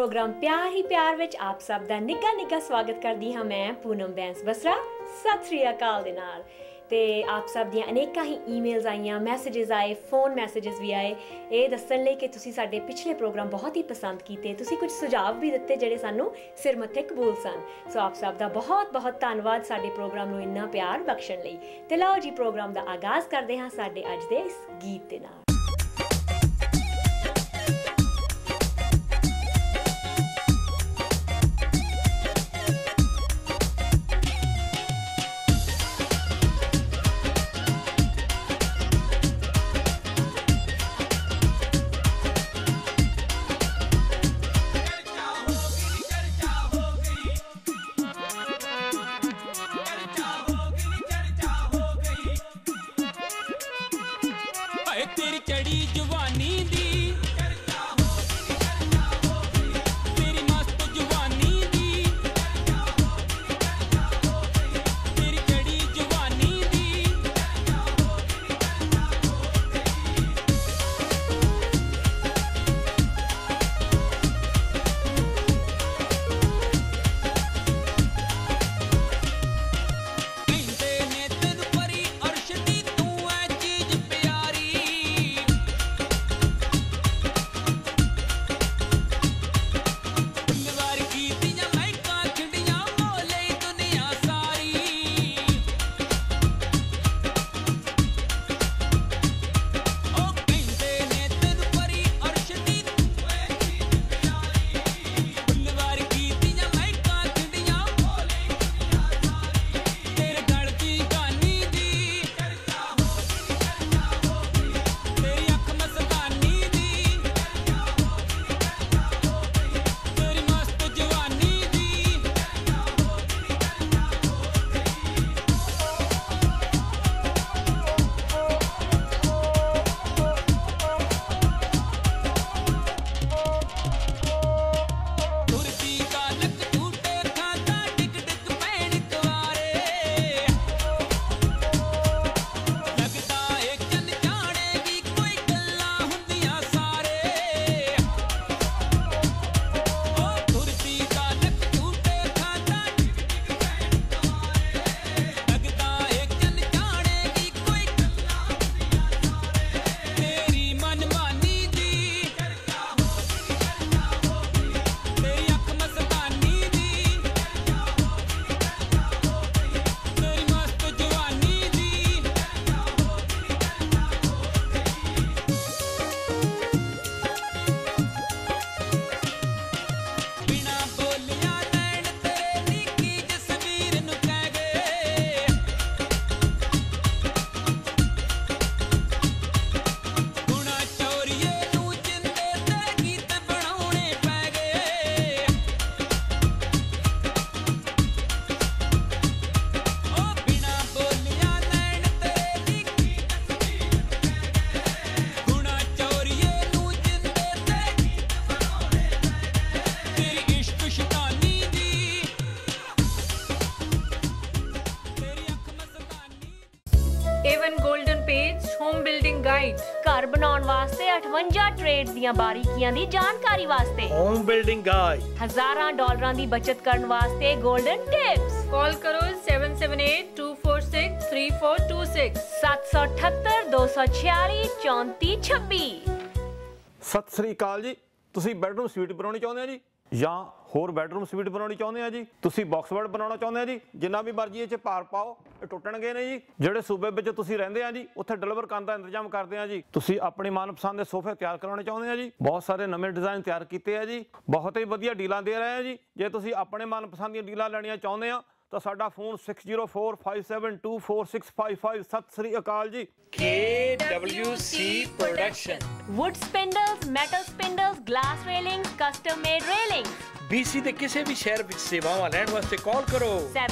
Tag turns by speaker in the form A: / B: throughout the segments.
A: Programme प्यार ही प्यार विच आप सब दा निग्गा निग्गा स्वागत करदी हां मैं पूनम बैंस बसरा। सत श्री अकाल दे नाल ते आप सब दियां अनेकां ही ईमेल्स आईयां, मैसेजेस आए, फोन मैसेजेस भी आए ये दस्सण लई कि तुसीं साडे पिछले प्रोग्राम बहुत ही पसंद कीते, तुसीं कुछ सुझाव भी दित्ते ਜਿਹੜੇ ਸਾਨੂੰ सिर मत्थे कबूल सन। सो आप सब दा बहुत बहुत धन्नवाद साडे प्रोग्राम ਨੂੰ ਇੰਨਾ ਪਿਆਰ ਬਖਸ਼ਣ ਲਈ। ਤੇ ਲਓ ਜੀ प्रोग्राम ਦਾ ਆਗਾਜ਼ ਕਰਦੇ ਹਾਂ ਸਾਡੇ ਅੱਜ ਦੇ ਇਸ ਗੀਤ ਦੇ ਨਾਲ।
B: तेरी चढ़ी जवानी दी तेरी मस्त जवानी दी तेरी चढ़ी जवानी दी कहते ने तेन परी अर्श दी तू है चीज प्यारी वार की दियां महकां खिंडियां मोले दुनिया सारी ओ कहते ने तेन परी अर्श दी तू है चीज प्यारी वार की दियां महकां खिंडियां मोले दुनिया सारी तेरे गल दी गानी दी तेरी अख मस्तानी दी तेरी मस्त जवानी दी तुरती का लक टूटे खाता डिग डिग पैण कवारे लगदा है चल जानेगी कोई गल्लां हुंदियां सारे ओ तुरती का लक टूटे खाता डिग डिग पैण कवारे लगदा है चल जानेगी कोई गल्लां हुंदियां सारे तेरी मनमानी दी तेरी अख मस्तानी दी तेरी मस्त जवानी दी बिना बोलिया नैन तेरे निੱਕੀ जसवीर ਨੂੰ ਕਹਿ ਗਏ ਗੁਣਾ ਚੋਰੀਏ ਨੂੰ ਜਿੰਦੇ ਤੇਰੇ ਗੀਤ ਬਣਾਉਣੇ ਪੈ ਗਏ ਓ ਬਿਨਾ ਬੋਲਿਆ ਨੈਣ ਤੇਰੇ ਨਿੱਕੀ ਜਸਵੀਰ ਨੂੰ ਕਹਿ ਗਏ ਗੁਣਾ ਚੋਰੀਏ ਨੂੰ ਜਿੰਦੇ ਤੇਰੇ ਗੀਤ ਬਣਾਉਣੇ ਪੈ ਗਏ ਤੇਰੀ ਇਸ਼ਕ ਸ਼ੈਤਾਨੀ ਦੀ ਤੇਰੀ ਅੱਖ ਮਸਤਾਨੀ
C: Avon golden page home building guide
A: घर बनाउण वास्ते 58 ट्रेड्स दियां बारीकियां दी जानकारी वास्ते
D: होम बिल्डिंग गाइड
A: हज़ारां डॉलरां दी बचत करन वास्ते गोल्डन टिप्स
C: कॉल करो 7782463426
A: 778 246 3426।
D: ਸਤਿ ਸ੍ਰੀ ਅਕਾਲ ਜੀ। ਤੁਸੀਂ ਬੈਡਰੂਮ ਸਵੀਟ ਬਣਾਉਣੀ ਚਾਹੁੰਦੇ ਆ ਜੀ ਜਾਂ ਹੋਰ ਬੈਡਰੂਮ ਸਵੀਟ ਬਣਾਉਣੀ ਚਾਹੁੰਦੇ ਆ ਜੀ, ਤੁਸੀਂ ਬਾਕਸ ਬੈਡ ਬਣਾਉਣਾ ਚਾਹੁੰਦੇ ਆ ਜੀ, ਜਿੰਨਾ ਵੀ ਮਰਜ਼ੀ ਇਹ 'ਚ ਭਾਰ ਪਾਓ ਇਹ ਟੁੱਟਣਗੇ ਨੇ ਜੀ। ਜਿਹੜੇ ਸੂਬੇ ਵਿੱਚ ਤੁਸੀਂ ਰਹਿੰਦੇ ਆ ਜੀ ਉੱਥੇ ਡਿਲੀਵਰ ਕਰਨ ਦਾ ਇੰਤਜ਼ਾਮ ਕਰਦੇ ਆ ਜੀ। ਤੁਸੀਂ ਆਪਣੀ ਮਨਪਸੰਦ ਦੇ ਸੋਫੇ ਤਿਆਰ ਕਰਾਉਣੇ ਚਾਹੁੰਦੇ ਆ ਜੀ, ਬਹੁਤ ਸਾਰੇ ਨਵੇਂ ਡਿਜ਼ਾਈਨ ਤਿਆਰ ਕੀਤੇ ਆ ਜੀ, ਬਹੁਤ ਹੀ ਵਧੀਆ ਡੀਲਾਂ ਦੇ ਰਹੇ ਆ ਜੀ। ਜੇ ਤੁਸੀਂ ਆਪਣੇ ਮਨਪਸੰਦ ਦੀਆਂ ਡੀਲਾਂ ਲੈਣੀਆਂ ਚਾਹੁੰਦੇ ਆ ਤਾਂ ਸਾਡਾ ਫੋਨ 6045724655। ਸਤਿ ਸ੍ਰੀ ਅਕਾਲ ਜੀ।
E: KWC Production
A: wood spindles, metal spindles, glass railings, custom made railings.
E: BC ਦੇ ਕਿਸੇ ਵੀ ਸ਼ਹਿਰ ਵਿੱਚ ਸੇਵਾਵਾਂ ਲੈਣ ਵਾਸਤੇ ਕਾਲ ਕਰੋ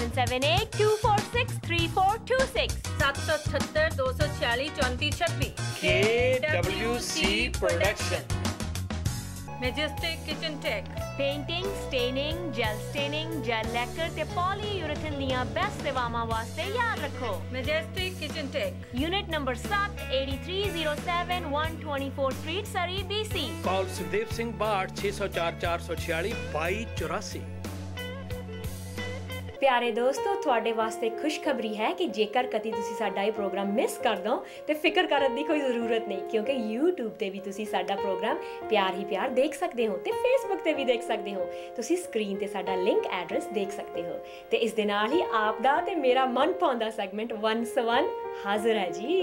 A: 778-246-3426
C: 778 246 3426।
E: KWC Production।
C: Majestic Kitchen Tech,
A: painting, staining, gel staining, gel lacquer ਤੇ ਪੋਲੀਯੂਰੇਥਨ ਦੀਆਂ ਬੈਸਟ ਸੇਵਾਵਾਂ ਵਾਸਤੇ ਯਾਦ ਰੱਖੋ
C: Majestic Kitchen Tech.
A: Unit number 7 8307 124 street Surrey DC।
E: Call Sukhdev Singh बाट 604 446 2284।
A: ਪਿਆਰੇ ਦੋਸਤੋ, ਤੁਹਾਡੇ ਵਾਸਤੇ ਖੁਸ਼ਖਬਰੀ ਹੈ ਕਿ ਜੇਕਰ ਕਦੀ ਤੁਸੀਂ ਸਾਡਾ ਇਹ ਪ੍ਰੋਗਰਾਮ ਮਿਸ ਕਰ ਦੋ ਤੇ ਫਿਕਰ ਕਰਨ ਦੀ ਕੋਈ ਜ਼ਰੂਰਤ ਨਹੀਂ, ਕਿਉਂਕਿ YouTube ਤੇ ਵੀ ਤੁਸੀਂ ਸਾਡਾ ਪ੍ਰੋਗਰਾਮ ਪਿਆਰ ਹੀ ਪਿਆਰ ਦੇਖ ਸਕਦੇ ਹੋ ਤੇ Facebook ਤੇ ਵੀ ਦੇਖ ਸਕਦੇ ਹੋ। ਤੁਸੀਂ ਸਕਰੀਨ ਤੇ ਸਾਡਾ ਲਿੰਕ ਐਡਰੈਸ ਦੇਖ ਸਕਦੇ ਹੋ ਤੇ ਇਸ ਦੇ ਨਾਲ ਹੀ ਆਪ ਦਾ ਤੇ ਮੇਰਾ ਮਨ ਭਾਉਂਦਾ ਸੈਗਮੈਂਟ 1 ਹਾਜ਼ਰ ਹੈ ਜੀ।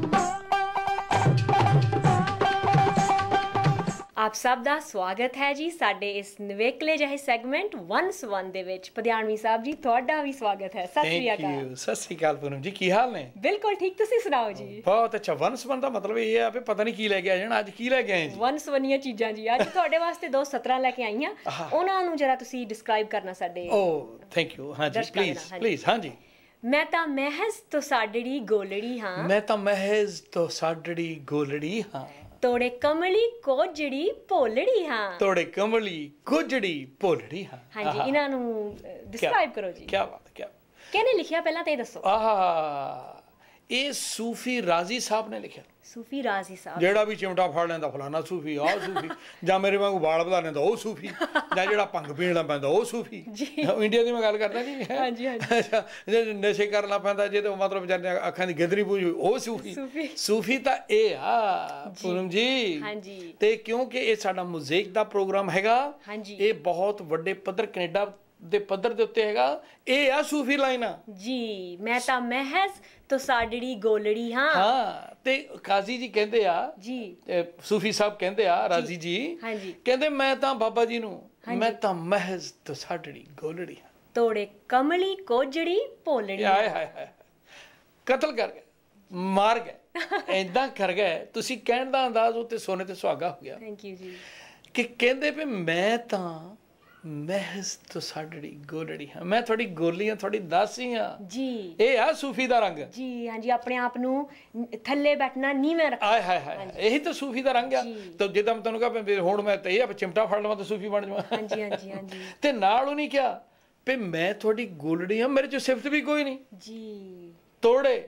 A: ਆਪ ਸਭ ਦਾ ਸਵਾਗਤ ਹੈ ਜੀ ਸਾਡੇ ਇਸ ਨਵੇਕਲੇ ਜਿਹੇ ਸੈਗਮੈਂਟ 1 ਦੇ ਵਿੱਚ। ਪਧਿਆਣਵੀ ਸਾਹਿਬ ਜੀ, ਤੁਹਾਡਾ ਵੀ ਸਵਾਗਤ ਹੈ। Sat Sri
E: thank
A: Akal.
E: You. सत श्री अकाल पूनम जी, की हाल ने?
A: ਬਿਲਕੁਲ ਠੀਕ, ਤੁਸੀਂ ਸੁਣਾਓ ਜੀ।
E: बहुत अच्छा। वनस्वन का मतलब ये है भी पता नहीं की लेके आए जाना, आज की लेके आए जी?
A: ਵੰਨ-ਸਵੰਨੀਆਂ ਚੀਜ਼ਾਂ ਜੀ। ਅੱਜ ਤੁਹਾਡੇ ਵਾਸਤੇ ਦੋ ਸਤਰਾਂ ਲੈ ਕੇ ਆਈਆਂ, ਉਹਨਾਂ ਨੂੰ ਜਰਾ ਤੁਸੀਂ ਡਿਸਕ੍ਰਾਈਬ ਕਰਨਾ ਸਾਡੇ
E: ओ थैंक यू। हाँ जी,
A: दर्शकों
E: प्लीज
A: देना, हाँ जी।
E: प्लीज। हाँ जी।
A: ਮੈਂ ਤਾਂ ਮਹਿਜ਼ ਤੋਂ ਸਾਡੜੀ ਗੋਲੜੀ ਹਾਂ,
E: मैं तो महज तो साडड़ी गोलड़ी हाँ,
A: ਤੋੜੇ ਕਮਲੀ ਕੋਜੜੀ ਭੋਲੜੀ ਹਾਂ।
E: तोड़े कमली गुजड़ी भोलड़ी हाँ।
A: ਹਾਂਜੀ, ਇਹਨਾਂ ਨੂੰ ਡਿਸਕ੍ਰਾਈਬ ਕਰੋ ਜੀ।
E: क्या बात, क्या
A: ਕਿਹਨੇ ਲਿਖਿਆ ਪਹਿਲਾਂ ਤਾਂ ਇਹ ਦੱਸੋ।
E: आहा, ये सूफी राजी साहब ने लिखा।
A: ਸੂਫੀ ਰਾਜ਼ੀ ਸਾਹਿਬ।
E: ਜਿਹੜਾ ਵੀ ਚਿਮਟਾ ਫੜ ਲੈਂਦਾ ਫਲਾਣਾ ਸੂਫੀ, ਆਹ ਸੂਫੀ, ਜਾਂ ਮੇਰੇ ਵਾਂਗੂ ਵਾਲ ਵਧਾ ਲੈਂਦਾ ਉਹ ਸੂਫੀ, ਜਾਂ ਜਿਹੜਾ ਭੰਗ ਪੀਣ ਲੱਗ ਪੈਂਦਾ ਉਹ ਸੂਫੀ। ਇੰਡੀਆ ਦੀ ਮੈਂ ਗੱਲ ਕਰਦਾ ਜੀ।
A: ਹਾਂਜੀ, ਹਾਂਜੀ।
E: ਅੱਛਾ, ਜੇ ਨਸ਼ੇ ਕਰਨ ਲੱਗ ਪੈਂਦਾ, ਜਿਹਦੇ ਮਤਲਬ ਵਿਚਾਰੇ ਅੱਖਾਂ ਦੀ ਗਿੱਦਰੀ ਪੂਜ ਉਹ ਸੂਫੀ। ਸੂਫੀ ਤਾਂ ਇਹ ਆ ਪੂਨਮ ਜੀ।
A: ਹਾਂਜੀ।
E: ਤੇ ਕਿਉਂਕਿ ਇਹ ਸਾਡਾ ਮੁਜ਼ੀਕ ਦਾ ਪ੍ਰੋਗਰਾਮ ਹੈਗਾ,
A: ਹਾਂਜੀ।
E: ਇਹ ਬਹੁਤ ਵੱਡੇ ਪੱਧਰ ਕੈਨੇਡਾ ਦੇ ਪੱਧਰ ਦੇ ਉੱਤੇ ਹੈਗਾ, ਇਹ ਆ ਸੂਫੀ ਲਾਈਨਾਂ
A: ਜੀ। ਮੈਂ ਤਾਂ ਮਹਿਜ਼ ਤੋਂ ਸਾਡੜੀ ਗੋਲੜੀ ਹਾਂ।
E: ਹਾਂ। ਤੇ ਕਾਜ਼ੀ ਜੀ ਕਹਿੰਦੇ ਆ
A: ਜੀ।
E: ਤੇ ਸੂਫੀ ਸਾਹਿਬ ਕਹਿੰਦੇ ਆ, ਰਾਜ਼ੀ ਜੀ
A: ਹਾਂਜੀ।
E: ਕਹਿੰਦੇ ਮੈਂ ਤਾਂ ਬਾਬਾ ਜੀ ਨੂੰ, ਮੈਂ ਤਾਂ ਮਹਿਜ਼ ਤੋਂ ਸਾਡੜੀ ਗੋਲੜੀ ਹਾਂ।
A: ਤੋੜੇ ਕਮਲੀ ਕੋਜੜੀ ਭੋਲੜੀ।
E: ਹਾਏ ਹਾਏ ਹਾਏ, ਕਤਲ ਕਰ ਗਏ, ਮਾਰ ਗਏ, ਐਦਾਂ ਕਰ ਗਏ। ਤੁਸੀਂ ਕਹਿਣ ਦਾ ਅੰਦਾਜ਼ ਉੱਤੇ ਸੋਨੇ ਤੇ ਸੁਹਾਗਾ ਹੋ ਗਿਆ
A: ਥੈਂਕ ਯੂ ਜੀ।
E: ਕਿ ਕਹਿੰਦੇ ਵੀ ਮੈਂ ਤਾਂ ਮਹਿਜ਼ ਤੋਂ ਸਾਡੜੀ ਗੋਲੜੀ ਹਾਂ, ਮੈਂ ਤੁਹਾਡੀ ਗੋਲੀ ਹਾਂ, ਤੁਹਾਡੀ ਦਾਸੀ ਹਾਂ।
A: ਜੀ।
E: ਇਹ ਆ ਸੂਫੀ ਦਾ ਰੰਗ।
A: ਜੀ ਹਾਂਜੀ, ਆਪਣੇ ਆਪ ਨੂੰ ਥੱਲੇ ਬੈਠਣਾ, ਨੀਵੇਂ ਰੱਖਣਾ।
E: ਆਏ ਹਾਏ ਹਾਏ, ਇਹੀ ਤਾਂ ਸੂਫੀ ਦਾ ਰੰਗ ਆ। ਤਾਂ ਜਿੱਦਾਂ ਮੈਂ ਤੁਹਾਨੂੰ ਕਹਾਂ ਵੀ ਹੁਣ ਮੈਂ ਤੇ ਇਹ ਆ ਚਿਮਟਾ ਫੜ ਲਵਾਂ ਤਾਂ ਸੂਫੀ ਬਣ ਜਾਵਾਂ।
A: ਹਾਂਜੀ ਹਾਂਜੀ ਹਾਂਜੀ।
E: ਤੇ ਨਾਲ ਉਹਨੇ ਕਿਹਾ ਵੀ ਮੈਂ ਤੁਹਾਡੀ ਗੋਲੜੀ ਹਾਂ, ਮੇਰੇ ਚ ਸਿਫਤ ਵੀ ਕੋਈ ਨਹੀਂ।
A: ਜੀ।
E: ਤੋੜੇ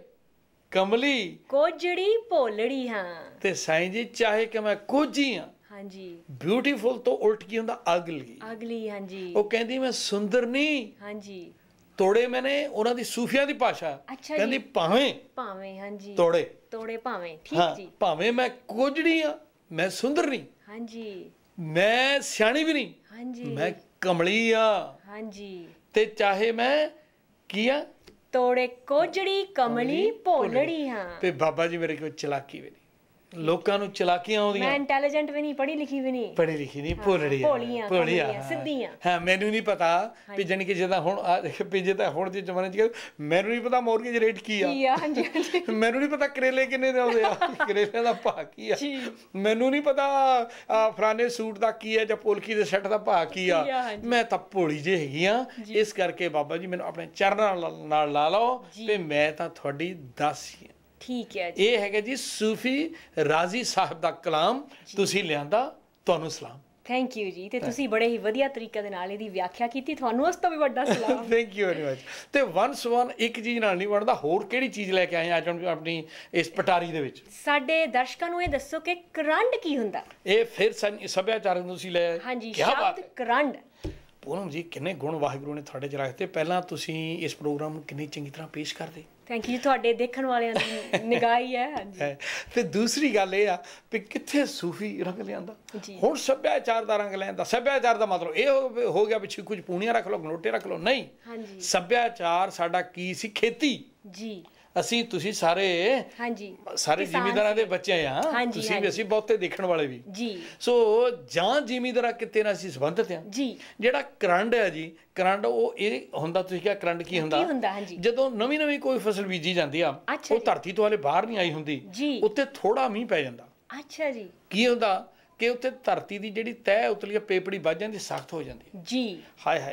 E: ਕਮਲੀ
A: ਕੋਜੜੀ ਭੋਲੜੀ ਹਾਂ।
E: ਤੇ ਸਾਈਂ ਜੀ ਚਾਹੇ ਕਿ ਮੈਂ ਕੋਝੀ ਹਾਂ।
A: ਹਾਂਜੀ।
E: ਬਿਊਟੀਫੁਲ ਤੋਂ ਉਲਟ ਕੀ ਹੁੰਦਾ? ਅਗਲੀ।
A: ਅਗਲੀ। ਹਾਂਜੀ।
E: ਉਹ ਕਹਿੰਦੀ ਮੈਂ ਸੁੰਦਰ ਨਹੀਂ।
A: ਹਾਂਜੀ।
E: ਤੋੜੇ ਮੈਨੇ ਉਹਨਾਂ ਦੀ ਸੂਫੀਆਂ ਦੀ ਭਾਸ਼ਾ,
A: ਅੱਛਾ
E: ਕਹਿੰਦੀ
A: ਜੀ।
E: ਭਾਵੇਂ
A: ਭਾਵੇਂ। ਹਾਂਜੀ।
E: ਤੋੜੇ,
A: ਤੋੜੇ ਭਾਵੇਂ। ਠੀਕ
E: ਹਾਂ,
A: ਜੀ।
E: ਭਾਵੇਂ ਮੈਂ ਕੋਝੜੀ ਹਾਂ, ਮੈਂ ਸੁੰਦਰ ਨਹੀਂ,
A: ਹਾਂਜੀ।
E: ਮੈਂ ਸਿਆਣੀ ਵੀ ਨਹੀਂ,
A: ਹਾਂਜੀ।
E: ਮੈਂ ਕਮਲੀ ਆ।
A: ਹਾਂਜੀ।
E: ਤੇ ਚਾਹੇ ਮੈਂ ਕੀ ਆ?
A: ਤੋੜੇ ਕੋਜੜੀ ਕਮਲੀ ਭੋਲੜੀ ਹਾਂ।
E: ਤੇ ਬਾਬਾ ਜੀ ਮੇਰੇ ਕੋਲ ਚਲਾਕੀ ਵੀ ਨਹੀਂ, ਲੋਕਾਂ ਨੂੰ ਚਲਾਕੀਆਂ
A: ਮੈਂ
E: ਆਉਂਦੀਆਂ।
A: ਇੰਟੈਲੀਜੈਂਟ ਵੀ ਨਹੀਂ, ਪੜ੍ਹੀ ਲਿਖੀ ਵੀ ਨਹੀਂ,
E: ਪੜ੍ਹੀ ਲਿਖੀ ਨਹੀਂ, ਭੋਲੜੀ ਆ,
A: ਭੋਲੀਆਂ,
E: ਭੋਲੀ ਆ,
A: ਕਮਲੀਆਂ, ਸਿੱਧੀਆਂ।
E: ਹਾਂ। ਮੈਨੂੰ ਨਹੀਂ ਪਤਾ ਵੀ ਜਾਣੀ ਕਿ ਜਿੱਦਾਂ ਹੁਣ ਪਿੱਜੇ ਤਾਂ ਹੁਣ ਦੇ ਜ਼ਮਾਨੇ 'ਚ ਮੈਨੂੰ ਨਹੀਂ ਪਤਾ ਮੋਰਗੇਜ ਰੇਟ ਕੀ ਆ।
A: ਕੀ ਆ। ਹਾਂਜੀ ਹਾਂਜੀ।
E: ਮੈਨੂੰ ਨਹੀਂ ਪਤਾ ਕਰੇਲੇ ਕਿੰਨੇ ਦੇ ਆਉਂਦੇ ਆ, ਕਰੇਲੇ ਦਾ ਭਾਅ ਕੀ ਆ। ਮੈਨੂੰ ਨਹੀਂ ਪਤਾ ਫਲਾਣੇ ਸੂਟ ਦਾ ਕੀ ਆ ਜਾਂ ਪੋਲਕੀ ਦੇ ਸੈੱਟ ਦਾ ਭਾਅ ਕੀ ਆ। ਮੈਂ ਤਾਂ ਭੋਲੀ ਜਿਹੀ ਹੈਗੀ ਆ। ਇਸ ਕਰਕੇ ਬਾਬਾ ਜੀ ਮੈਨੂੰ ਆਪਣੇ ਚਰਨਾਂ ਨਾਲ ਲਾ ਲਓ ਤੇ ਮੈਂ ਤਾਂ ਤੁਹਾਡੀ ਦਾਸੀ ਆ।
A: ਠੀਕ ਹੈ ਜੀ।
E: ਇਹ ਹੈਗਾ ਜੀ ਸੂਫੀ ਰਾਜ਼ੀ ਸਾਹਿਬ ਦਾ ਕਲਾਮ, ਤੁਸੀਂ ਲਿਆਂਦਾ, ਤੁਹਾਨੂੰ ਸਲਾਮ।
A: ਥੈਂਕ ਯੂ ਜੀ। ਤੇ ਤੁਸੀਂ ਬੜੇ ਹੀ ਵਧੀਆ ਤਰੀਕੇ ਦੇ ਨਾਲ ਇਹਦੀ ਵਿਆਖਿਆ ਕੀਤੀ, ਤੁਹਾਨੂੰ ਉਸ ਤੋਂ ਵੀ ਵੱਡਾ ਸਲਾਮ।
E: Thank you very much. ਤੇ 1 ਇੱਕ ਚੀਜ਼ ਨਾਲ ਨਹੀਂ ਬਣਦਾ, ਹੋਰ ਕਿਹੜੀ ਚੀਜ਼ ਲੈ ਕੇ ਆਏ ਅੱਜ ਆਪਣੀ ਇਸ ਪਟਾਰੀ ਦੇ ਵਿੱਚ?
A: ਸਾਡੇ ਦਰਸ਼ਕਾਂ ਨੂੰ ਇਹ ਦੱਸੋ ਕਿ ਕਰੰਡ ਕੀ ਹੁੰਦਾ?
E: ਇਹ ਫਿਰ ਸੱਭਿਆਚਾਰਕ ਨੂੰ ਤੁਸੀਂ ਲੈ ਆਏ।
A: ਹਾਂਜੀ,
E: ਕਿਆ ਬਾਤ
A: ਸ਼ਬਦ
E: ਹੈ।
A: ਕਰੰਡ।
E: ਪੂਨਮ ਜੀ, ਕਿੰਨੇ ਗੁਣ ਵਾਹਿਗੁਰੂ ਨੇ ਤੁਹਾਡੇ 'ਚ ਰੱਖਤੇ। ਪਹਿਲਾਂ ਤੁਸੀਂ ਇਸ ਪ੍ਰੋਗਰਾਮ ਨੂੰ ਕਿੰਨੀ ਚੰਗੀ ਤਰ੍ਹਾਂ ਪੇਸ਼ ਕਰਦੇ।
A: Thank you. ਤੁਹਾਡੇ ਦੇਖਣ ਵਾਲਿਆਂ ਦੀ ਨਿਗਾਹੀ ਹੈ। ਹਾਂਜੀ।
E: ਤੇ ਦੂਸਰੀ ਗੱਲ ਇਹ ਆ ਵੀ ਕਿੱਥੇ ਸੂਫੀ ਰੰਗ ਲਿਆਂਦਾ, ਹੁਣ ਸੱਭਿਆਚਾਰ ਦਾ ਰੰਗ ਲਿਆਂਦਾ। ਸੱਭਿਆਚਾਰ ਦਾ ਮਤਲਬ ਇਹ ਹੋ ਗਿਆ ਪਿੱਛੇ ਕੁਝ ਪੂਣੀਆਂ ਰੱਖ ਲਓ, ਗਲੋਟੇ ਰੱਖ ਲਓ, ਨਹੀਂ।
A: ਹਾਂਜੀ।
E: ਸੱਭਿਆਚਾਰ ਸਾਡਾ ਕੀ ਸੀ? ਖੇਤੀ।
A: ਜੀ।
E: ਅਸੀਂ ਤੁਸੀਂ ਸਾਰੇ
A: ਹਾਂਜੀ,
E: ਸਾਰੇ ਜ਼ਿਮੀਂਦਾਰਾਂ ਦੇ ਬੱਚੇ ਆ।
A: ਹਾਂਜੀ,
E: ਤੁਸੀਂ ਵੀ, ਅਸੀਂ ਬਹੁਤੇ ਦੇਖਣ ਵਾਲੇ ਵੀ।
A: ਜੀ।
E: ਸੋ ਜਾਂ ਜ਼ਿਮੀਂਦਾਰਾਂ ਕਿਤੇ ਨਾਲ ਅਸੀਂ ਸੰਬੰਧਿਤ ਆ।
A: ਜੀ।
E: ਜਿਹੜਾ ਕਰੰਡ ਹੈ ਜੀ, ਕਰੰਡ ਉਹ ਇਹ ਹੁੰਦਾ, ਤੁਸੀਂ ਕਿਹਾ ਕਰੰਡ ਕੀ ਹੁੰਦਾ?
A: ਹਾਂਜੀ।
E: ਜਦੋਂ ਨਵੀਂ ਕੋਈ ਫਸਲ ਬੀਜੀ ਜਾਂਦੀ ਆ, ਉਹ ਧਰਤੀ ਤੋਂ ਹਲੇ ਬਾਹਰ ਨਹੀਂ ਆਈ ਹੁੰਦੀ, ਉੱਤੇ ਥੋੜਾ ਮੀਂਹ ਪੈ ਜਾਂਦਾ।
A: ਅੱਛਾ ਜੀ।
E: ਕੀ ਹੁੰਦਾ ਕਿ ਉੱਤੇ ਧਰਤੀ ਦੀ ਜਿਹੜੀ ਤਹਿ ਉਤਲੀ ਪੇਪੜੀ ਵੱਜ ਜਾਂਦੀ, ਸਖਤ ਹੋ ਜਾਂਦੀ।
A: ਜੀ।
E: ਹਾਏ ਹਾਏ,